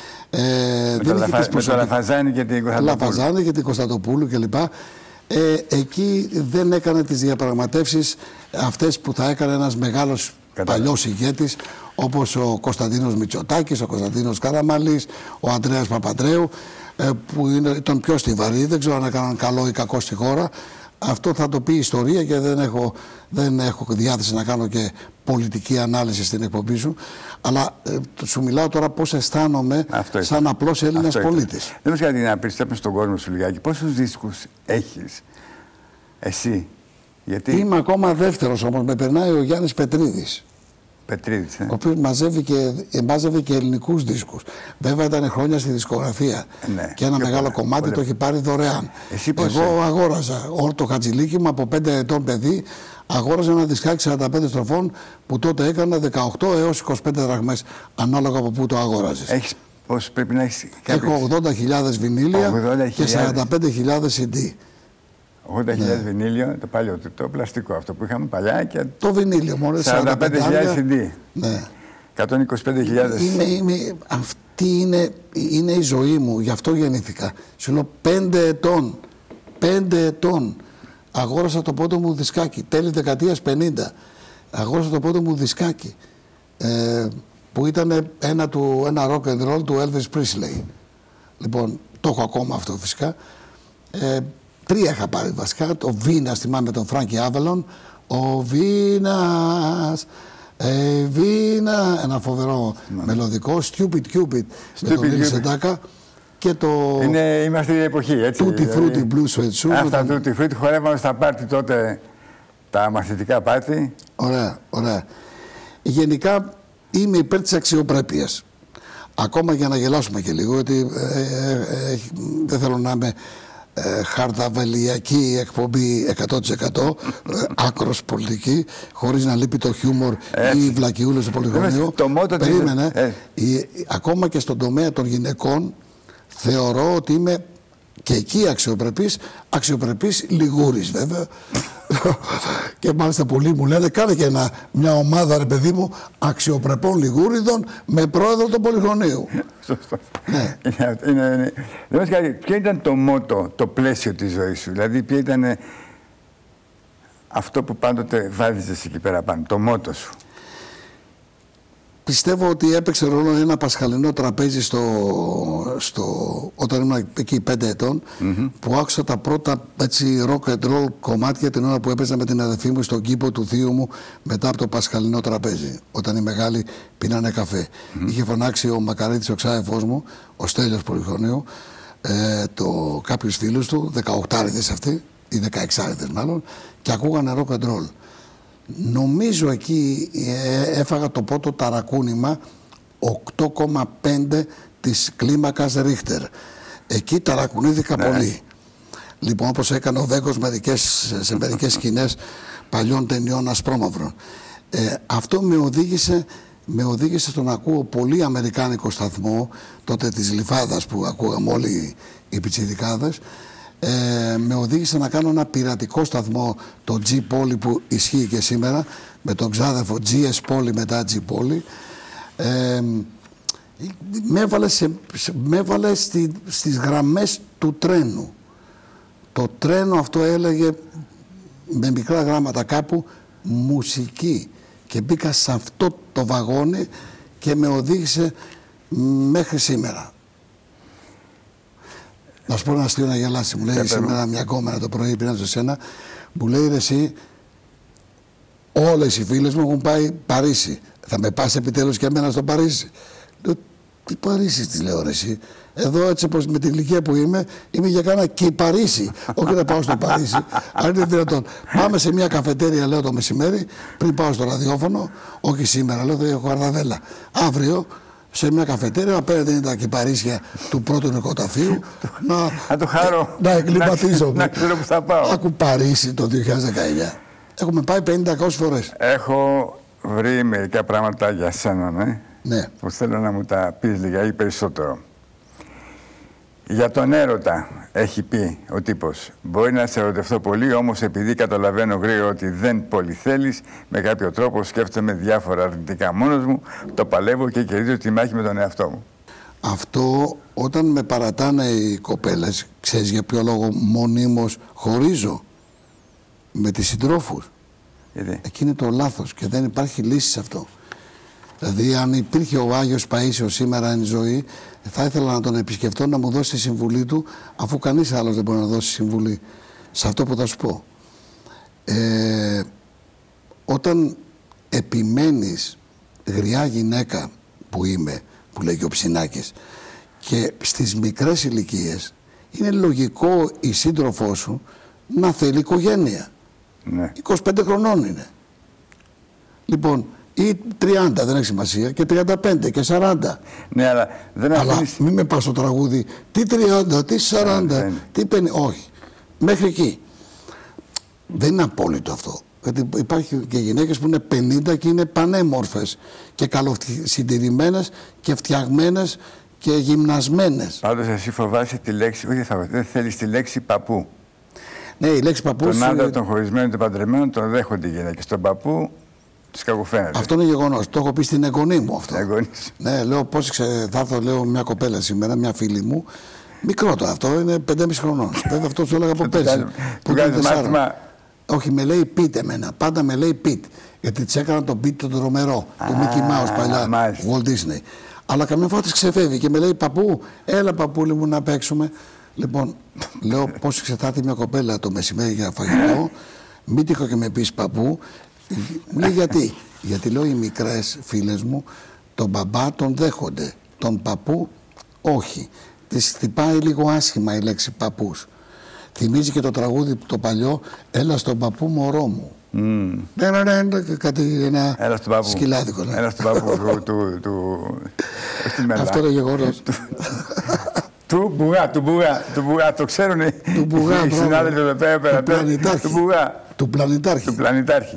Με το Λαφαζάνη και την Κωνσταντοπούλου. Λαφαζάνη και την Κωνσταντοπούλου κλπ. Εκεί δεν έκανε τις διαπραγματεύσεις αυτές που θα έκανε ένας μεγάλος παλιός ηγέτης, όπως ο Κωνσταντίνος Μητσοτάκης, ο Κωνσταντίνος Καραμανλής, ο Ανδρέας Παπανδρέου, που ήταν πιο στιβαροί, δεν ξέρω αν έκαναν καλό ή κακό στη χώρα. Αυτό θα το πει η ιστορία και δεν έχω διάθεση να κάνω και πολιτική ανάλυση στην εκπομπή σου. Αλλά σου μιλάω τώρα πώς αισθάνομαι σαν απλός Έλληνας πολίτης. Δεν μου κάτι να περιστρέψεις στον κόσμο σου λιγάκι. Πόσους δίσκους έχεις εσύ? Γιατί... Είμαι ακόμα δεύτερος όμως. Με περνάει ο Γιάννης Πετρίδης. Πετρίδης, ο οποίος μάζευε και ελληνικούς δίσκους. Βέβαια ήταν χρόνια στη δισκογραφία. Και ένα μεγάλο κομμάτι το έχει πάρει δωρεάν. Εγώ αγόραζα όλο το χατζηλίκι μου από 5 ετών παιδί. Αγόραζα ένα δισκάκι 45 στροφών που τότε έκανα 18 έως 25 δραχμές ανάλογα από πού το αγόραζες. Πώς πρέπει να έχεις? Έχω 80.000 βινίλια και 45.000 CD. 80.000 βινίλιο, το παλιό, το πλαστικό αυτό που είχαμε παλιά και... Το βινίλιο μόνο, 45.000 CD. Ναι. 125.000. Αυτή είναι η ζωή μου, γι' αυτό γεννήθηκα. Σου λέω 5 ετών αγόρασα το πρώτο μου δισκάκι, τέλη δεκαετίας 50. Αγόρασα το πρώτο μου δισκάκι, που ήταν ένα rock and roll του Elvis Presley. Λοιπόν, το έχω ακόμα αυτό φυσικά. 3 είχα πάρει βασικά. Το Βίνας, θυμάμαι τον Φράνκι Άβελον. Ο Βίνας, Βίνα, ένα φοβερό μελωδικό. Stupid Cupid με τον Λίλη Σεντάκα. Και το... Είμαστε η εποχή, έτσι. Tutti Frutti Blue Sweat Shoe. Αυτά Tutti Frutti χορεύαμε στα πάρτι τότε, τα μαθητικά πάρτι. Ωραία, ωραία. Γενικά είμαι υπέρ της αξιοπρέπειας. Ακόμα για να γελάσουμε και λίγο, γιατί δεν θέλω να είμαι χαρταβελιακή εκπομπή 100%, άκρος πολιτική, χωρίς να λείπει το χιούμορ ή οι βλακιούλες του πολυχρονίου. Περίμενε. Ακόμα και στον τομέα των γυναικών θεωρώ ότι είμαι και εκεί αξιοπρεπής λιγούρης βέβαια. Και μάλιστα πολλοί μου λένε κάνε και μια ομάδα ρε παιδί μου αξιοπρεπών λιγούριδων με πρόεδρο του πολυχρονίου. Σωστό. Ναι. Ποιο ήταν το μότο, το πλαίσιο της ζωής σου? Δηλαδή ποιο ήταν αυτό που πάντοτε βάδιζες εκεί πέρα πάνω, το μότο σου? Πιστεύω ότι έπαιξε ρόλο ένα πασχαλινό τραπέζι όταν ήμουν εκεί 5 ετών, που άκουσα τα πρώτα rock and roll κομμάτια την ώρα που έπαιζα με την αδερφή μου στον κήπο του θείου μου μετά από το πασχαλινό τραπέζι, όταν οι μεγάλοι πίνανε καφέ. Είχε φωνάξει ο Μακαρίτης, ο ξάδερφός μου, ο Στέλιος Πολυχρονίου, κάποιους φίλους του, 18άριδες αυτοί, ή 16άριδες μάλλον, και ακούγανε rock and roll. Νομίζω εκεί έφαγα το πρώτο ταρακούνημα 8,5 της κλίμακας Ρίχτερ. Εκεί ταρακουνήθηκα πολύ. Λοιπόν, όπως έκανε ο Βέγκος σε μερικές σκηνές παλιών ταινιών ασπρόμαυρων. Αυτό με οδήγησε στο να ακούω πολύ αμερικάνικο σταθμό, τότε της Λιφάδας που ακούγαμε όλοι οι πιτσιρικάδες. Με οδήγησε να κάνω ένα πειρατικό σταθμό, το G-Poly, που ισχύει και σήμερα, με τον ξάδερφο GS-Poly μετά G-Poly. Με έβαλε στις γραμμές του τρένου. Το τρένο αυτό έλεγε με μικρά γράμματα κάπου μουσική. Και μπήκα σε αυτό το βαγόνι και με οδήγησε μέχρι σήμερα. Να σου πω ένα αστείο να γελάσει. Μου λέει σήμερα μια κόμμενα το πρωί, πήραν σε σένα, μου λέει ρε εσύ, όλες οι φίλες μου έχουν πάει Παρίσι. Θα με πας επιτέλους και εμένα στο Παρίσι? Λέω, τι Παρίσι, τη λέω ρε εσύ. Εδώ έτσι όπως με την ηλικία που είμαι για κάνα και Παρίσι. Όχι να πάω στο Παρίσι. Αν είναι δυνατόν. Πάμε σε μια καφετέρια, λέω, το μεσημέρι, πριν πάω στο ραδιόφωνο. Όχι σήμερα, λέω, δεν έχω αρδαβέλα. Αύριο σε μια καφετέρια, απέναντι είναι τα κυπαρίσια του πρώτου νοικοταφείου. Να το χαρώ. Να εγκληματίζομαι. Να ξέρω που θα πάω. Άκου Παρίσι το 2019. Έχουμε πάει 50-200 φορές. Έχω βρει μερικά πράγματα για σένα, ναι, που θέλω να μου τα πεις λίγα ή περισσότερο. Για τον έρωτα έχει πει ο τύπος: μπορεί να σε ερωτευτώ πολύ, όμως επειδή καταλαβαίνω γρήγορα ότι δεν πολύ θέλεις, με κάποιο τρόπο σκέφτομαι διάφορα αρνητικά μόνος μου, το παλεύω και κερδίζω τη μάχη με τον εαυτό μου. Αυτό όταν με παρατάνε οι κοπέλες, ξέρεις για ποιο λόγο μονίμως χωρίζω με τις συντρόφους? Εκεί είναι το λάθος και δεν υπάρχει λύση σε αυτό. Δηλαδή, αν υπήρχε ο Άγιος Παΐσιος σήμερα εν ζωή, θα ήθελα να τον επισκεφτώ, να μου δώσει τη συμβουλή του, αφού κανείς άλλος δεν μπορεί να δώσει συμβουλή σε αυτό που θα σου πω. Όταν επιμένεις, γριά γυναίκα που είμαι, που λέει και ο Ψινάκης, και στις μικρές ηλικίες, είναι λογικό η σύντροφό σου να θέλει οικογένεια. Ναι. 25 χρονών είναι. Λοιπόν, ή 30, δεν έχει σημασία, και 35 και 40. Ναι, αλλά δεν αφήνεις... μην με πας στο τραγούδι, τι 30, τι 40, τι 50, όχι. Μέχρι εκεί. Δεν είναι απόλυτο αυτό. Γιατί υπάρχουν και γυναίκες που είναι 50 και είναι πανέμορφες και καλοσυντηρημένες και φτιαγμένες και γυμνασμένες. Πάντως εσύ φοβάσαι τη λέξη, δεν θέλεις τη λέξη παππού. Ναι, η λέξη παππού. Τον άντρα, τον χωρισμένο, τον παντρεμένο, τον δέχονται οι γυναίκες. Τον παππού τους κακοφαίνεται. Αυτό είναι γεγονός. Το έχω πει στην εγγονή μου αυτό. Ναι, λέω πώς θα έρθω, λέω, μια κοπέλα σήμερα, μια φίλη μου. Μικρότερο αυτό, είναι 5,5 χρονών. Βέβαια αυτό του έλεγα από πέρσι. Του κάνει μάθημα. Όχι, με λέει Πιτ εμένα. Πάντα με λέει Πιτ. Γιατί της έκανα τον Πιτ τον τρομερό. Του Μίκι Μάους παλιά. Walt Disney. Αλλά καμιά φορά της ξεφεύγει και με λέει παππού, έλα παππούλη μου να παίξουμε. Λοιπόν, λέω πώς εξετάται μια κοπέλα το μεσημέρι για φαγητό. Μην τύχω και με πεις παππού. Μου λέει γιατί? Γιατί λέω οι μικρές φίλες μου τον μπαμπά τον δέχονται. Τον παππού όχι. Της χτυπάει λίγο άσχημα η λέξη παππούς. Θυμίζει και το τραγούδι το παλιό, έλα στον παππού μωρό μου. Κάτι ένα σκυλάδικο. Έλα στον παππού του... Αυτό είναι γεγονός. Του Μπουγά, το ξέρουν οι συνάδελφοι εδώ πέρα. Του Πλανητάρχη.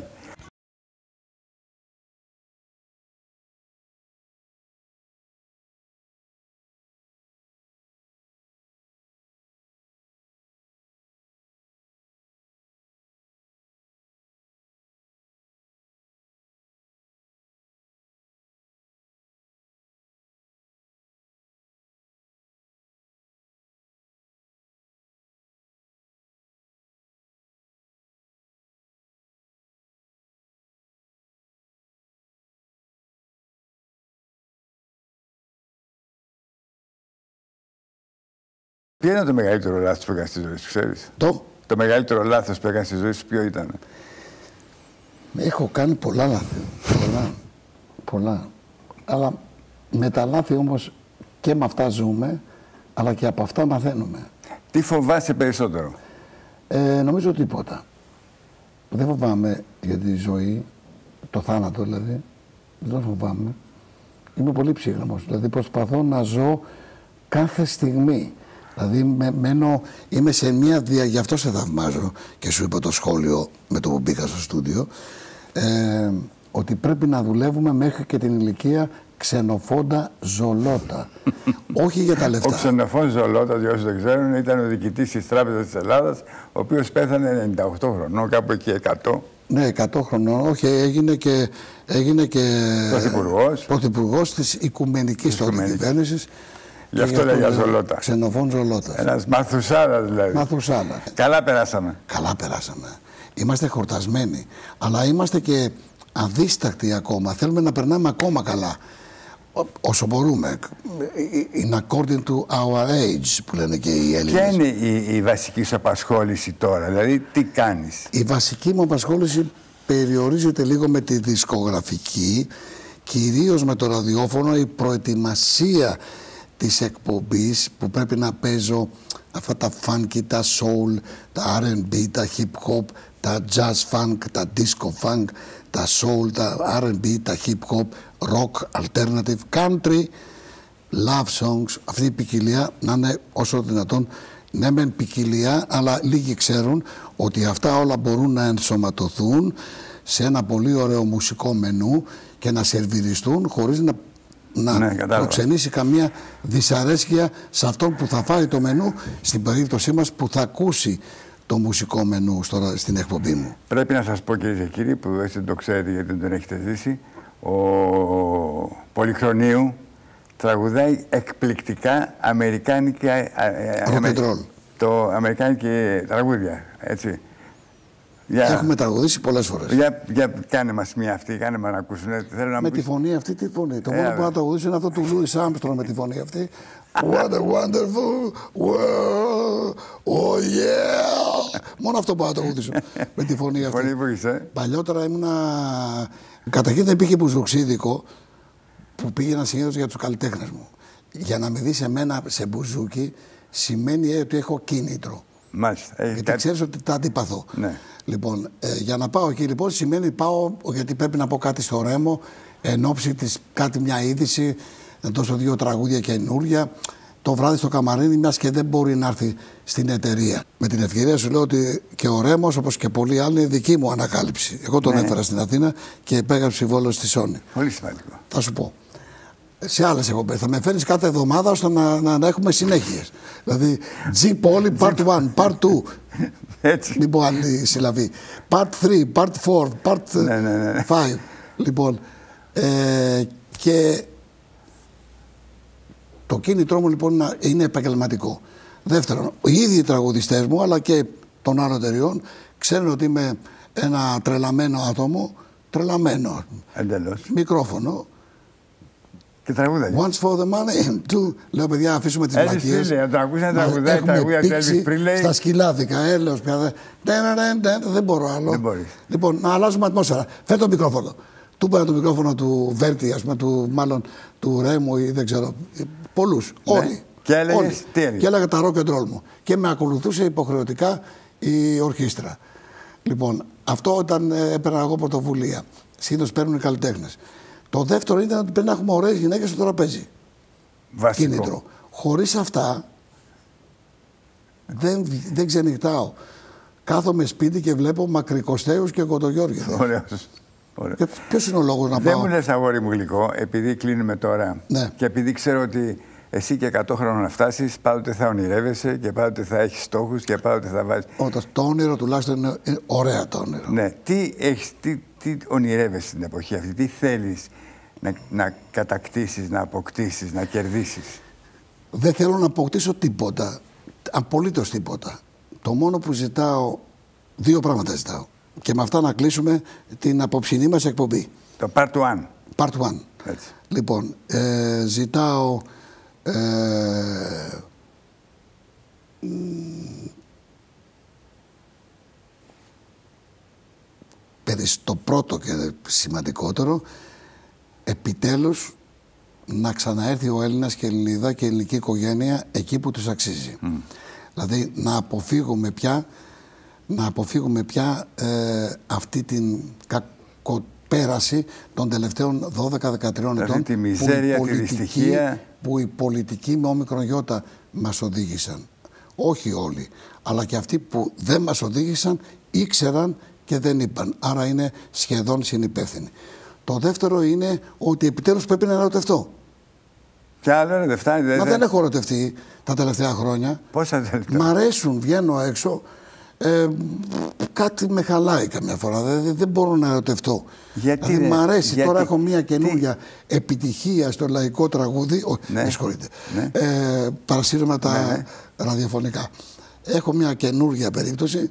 Ποιο είναι το μεγαλύτερο λάθος που έκανες στη ζωή σου, ξέρεις? Το μεγαλύτερο λάθος που έκανες στη ζωή σου ποιο ήταν? Έχω κάνει πολλά λάθη. Πολλά. Αλλά με τα λάθη όμως και με αυτά ζούμε, αλλά και από αυτά μαθαίνουμε. Τι φοβάσαι περισσότερο? Νομίζω τίποτα. Δεν φοβάμαι για τη ζωή, το θάνατο δηλαδή. Δεν φοβάμαι. Είμαι πολύ ψύχρεμος. Δηλαδή προσπαθώ να ζω κάθε στιγμή. Δηλαδή είμαι σε μια γι' αυτό σε θαυμάζω και σου είπα το σχόλιο με το που μπήκα στο στούντιο, ότι πρέπει να δουλεύουμε μέχρι και την ηλικία Ξενοφόντα Ζολότα. Όχι για τα λεφτά. Ο Ξενοφών Ζολότα, για όσους δεν ξέρουν, ήταν ο διοικητής της Τράπεζας της Ελλάδας, ο οποίος πέθανε 98 χρονών, κάπου εκεί 100. Ναι, 100 χρονών. Όχι, έγινε και πρωθυπουργός της Οικουμενικής κυβέρνησης. Γι' αυτό λέγα Ζολότα. Ξενοφών Ζολότα. Ένας Μαθουσάλας δηλαδή. Μαθουσάλας. Καλά περάσαμε. Καλά περάσαμε. Είμαστε χορτασμένοι. Αλλά είμαστε και αδίστακτοι ακόμα. Θέλουμε να περνάμε ακόμα καλά. Όσο μπορούμε. In according to our age, που λένε και οι Έλληνες. Ποια είναι η βασική σου απασχόληση τώρα, δηλαδή τι κάνεις? Η βασική μου απασχόληση περιορίζεται λίγο με τη δισκογραφική, κυρίως με το ραδιόφωνο, η προετοιμασία της εκπομπής που πρέπει να παίζω αυτά τα funky, τα soul, τα R&B, τα hip hop, τα jazz funk, τα disco funk, τα soul, τα R&B, τα hip hop, rock, alternative, country, love songs. Αυτή η ποικιλία να είναι όσο δυνατόν, ναι μεν ποικιλία, αλλά λίγοι ξέρουν ότι αυτά όλα μπορούν να ενσωματωθούν σε ένα πολύ ωραίο μουσικό μενού και να σερβιριστούν χωρίς να προξενήσει καμία δυσαρέσκεια σε αυτόν που θα φάει το μενού, στην περίπτωσή μας που θα ακούσει το μουσικό μενού στην εκπομπή μου. Πρέπει να σας πω, κυρίες και κύριοι, που εσείς δεν το ξέρετε γιατί δεν τον έχετε ζήσει, ο Πολυχρονίου τραγουδάει εκπληκτικά αμερικάνικα αμερικάνικη τραγούδια, έτσι. Έχουμε τραγουδήσει πολλές φορές. Για κάνε μας μια αυτή, κάνε μας να ακούσουν. Με τη φωνή αυτή, τι φωνή? Το μόνο που θα τραγουδήσω είναι αυτό του Louis Armstrong με τη φωνή αυτή. What a wonderful world, oh yeah. Μόνο αυτό που θα τραγουδήσω με τη φωνή αυτή. Παλιότερα ήμουνα... Καταρχήν δεν υπήρχε μπουζουξίδικο που πήγαινα συνήθως για τους καλλιτέχνες μου. Για να με δεις εμένα σε μπουζούκι σημαίνει ότι έχω κίνητρο. Μάλιστα. Γιατί ξέρεις ότι τα αντιπαθώ. Ναι. Λοιπόν, για να πάω εκεί λοιπόν σημαίνει πάω γιατί πρέπει να πω κάτι στο Ρέμο, εν ώψη της κάτι μια είδηση, να δώσω 2 τραγούδια καινούρια, το βράδυ στο καμαρίνι, μιας και δεν μπορεί να έρθει στην εταιρεία. Με την ευκαιρία σου λέω ότι και ο Ρέμος, όπως και πολλοί άλλοι, είναι δική μου ανακάλυψη. Εγώ τον έφερα στην Αθήνα και υπέγραψε συμβόλαιο στη Sony. Πολύ σημαντικό. Θα σου πω. Σε άλλες εκπομπές. Θα με φέρνεις κάθε εβδομάδα ώστε να έχουμε συνέχειες. Δηλαδή, G Poly Part 1, Part 2. Έτσι. Λοιπόν, άλλη συλλαβή. Part 3, Part 4, Part 5. Λοιπόν, και το κίνητρό μου λοιπόν είναι επαγγελματικό. Δεύτερον, οι ίδιοι τραγουδιστές μου, αλλά και των άλλων εταιριών, ξέρουν ότι είμαι ένα τρελαμένο άτομο. Τρελαμένο. Εντελώς. Μικρόφωνο. Και τραγούδα. Once for the money, two. Λέω, παιδιά, αφήσουμε τις βλακίες. Να το ακούσει να τραγουδάει τραγούδια του Elvis Presley. Στα σκυλάδικα, έλεος πια. Δεν μπορώ άλλο. Δεν μπορείς. Λοιπόν, να αλλάζουμε ατμόσφαιρα. Φέρ' το μικρόφωνο. Του πέρα το μικρόφωνο του Βέρτη, ας πούμε, μάλλον του Ρέμου ή δεν ξέρω. Πολλούς. Όλοι. Και έλεγες, τι έλεγες? Και έλεγα τα rock and roll μου. Και με ακολουθούσε υποχρεωτικά η ορχήστρα. Λοιπόν, αυτό όταν έπαιρνα εγώ πρωτοβουλία. Συνήθως παίρνουν οι καλλιτέχνες. Το δεύτερο ήταν ότι πρέπει να έχουμε ωραίες γυναίκες στο τραπέζι. Βασικό. Κίνητρο. Χωρίς αυτά δεν ξενυχτάω. Κάθομαι σπίτι και βλέπω Μακρικοστέους και Κοντογιώργη. Ωραίος. Ποιος είναι ο λόγος να πάω? Δεν μου λες, αγόρι μου γλυκό, επειδή κλείνουμε τώρα και επειδή ξέρω ότι εσύ και 100 χρόνια να φτάσεις, πάντοτε θα ονειρεύεσαι και πάντοτε θα έχεις στόχους και πάντοτε θα βάζεις. Το όνειρο τουλάχιστον είναι ωραία το όνειρο. Ναι. Τι ονειρεύεσαι στην εποχή αυτή, τι θέλεις να κατακτήσεις, να αποκτήσεις, να κερδίσεις? Δεν θέλω να αποκτήσω τίποτα, απολύτως τίποτα. Το μόνο που ζητάω, 2 πράγματα ζητάω. Και με αυτά να κλείσουμε την απόψινή μας εκπομπή. Το Part 1. Part 1. Έτσι. Λοιπόν, ζητάω το πρώτο και σημαντικότερο, επιτέλους να ξαναέρθει ο Έλληνας και η Ελληνίδα και η ελληνική οικογένεια εκεί που τους αξίζει. Δηλαδή να αποφύγουμε πια αυτή την κακοπέραση των τελευταίων 12-13 ετών, τη μιζέρια, τη δυστυχία που οι πολιτικοί με όμικρον γιώτα μας οδήγησαν. Όχι όλοι, αλλά και αυτοί που δεν μας οδήγησαν ήξεραν και δεν είπαν. Άρα είναι σχεδόν συνυπεύθυνοι. Το δεύτερο είναι ότι επιτέλους πρέπει να ερωτευτώ. Κι άλλο δεν φτάνει. Μα δεν έχω ερωτευτεί τα τελευταία χρόνια. Πόσα τελευταία? Μ' αρέσουν, βγαίνω έξω. Κάτι με χαλάει καμιά φορά. Δεν μπορώ να ερωτευτώ. Γιατί δηλαδή, μ' αρέσει. Τώρα έχω μια καινούργια επιτυχία στο λαϊκό τραγούδι. Με συγχωρείτε. Παρασύρματα ραδιοφωνικά. Έχω μια καινούργια περίπτωση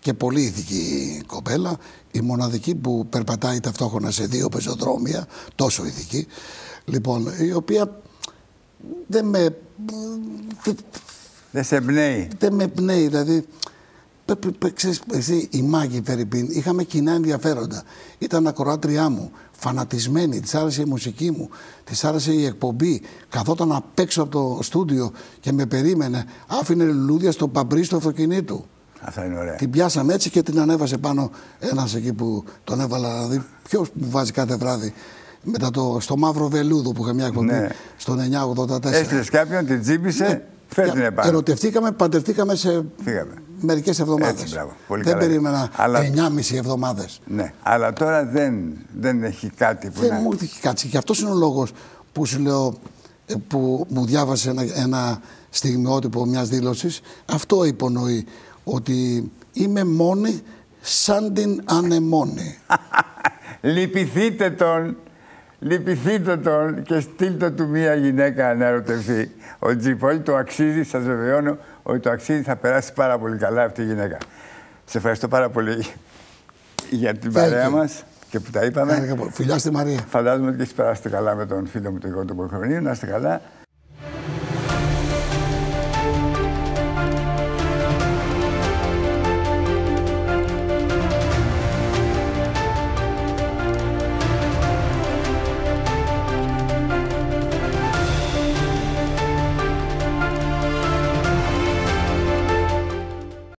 και πολύ ηθική κοπέλα, η μοναδική που περπατάει ταυτόχρονα σε 2 πεζοδρόμια, τόσο ηθική, λοιπόν, η οποία δεν με... Δεν σε εμπνέει. Δεν με εμπνέει, δηλαδή, ξέρεις, εσύ, η Μάγκη Φερρυπίν, είχαμε κοινά ενδιαφέροντα. Ήταν ακροάτριά μου, φανατισμένη, της άρεσε η μουσική μου, της άρεσε η εκπομπή. Καθόταν απ' έξω από το στούντιο και με περίμενε, άφηνε λουλούδια στο παμπρί του αυτοκινήτου. Αυτά είναι ωραία. Την πιάσαμε έτσι και την ανέβασε πάνω ένας εκεί που τον έβαλα, δηλαδή ποιος μου βάζει κάθε βράδυ. Μετά στο μαύρο βελούδο που είχα μια εκπομπή, ναι, στον 984. Έστειλες κάποιον, την τσίπησε, ναι, φέρνει την επάνω. Ερωτευτήκαμε, παντρευτήκαμε σε μερικές εβδομάδες. Έτσι, μπράβο. Πολύ δεν καλά. περίμενα 9,5 εβδομάδες. Ναι, αλλά τώρα δεν έχει κάτι που δεν μου έχει κάτσει. Και αυτός είναι ο λόγος που σου λέω, που μου διάβασε ένα στιγμιότυπο μιας δήλωσης. Αυτό υπονοεί, ότι είμαι μόνη σαν την ανεμόνη. Λυπηθείτε τον και στείλτε του μία γυναίκα να ερωτευτεί. Ο Τζιπόλη το αξίζει, σας βεβαιώνω ότι το αξίζει, θα περάσει πάρα πολύ καλά αυτή η γυναίκα. Σε ευχαριστώ πάρα πολύ για την παρέα μας και που τα είπαμε. Φιλιά στη Μαρία. Φαντάζομαι ότι έχεις περάσει καλά με τον φίλο μου τον Γιώργο του Πολυχρονίου. Να είστε καλά.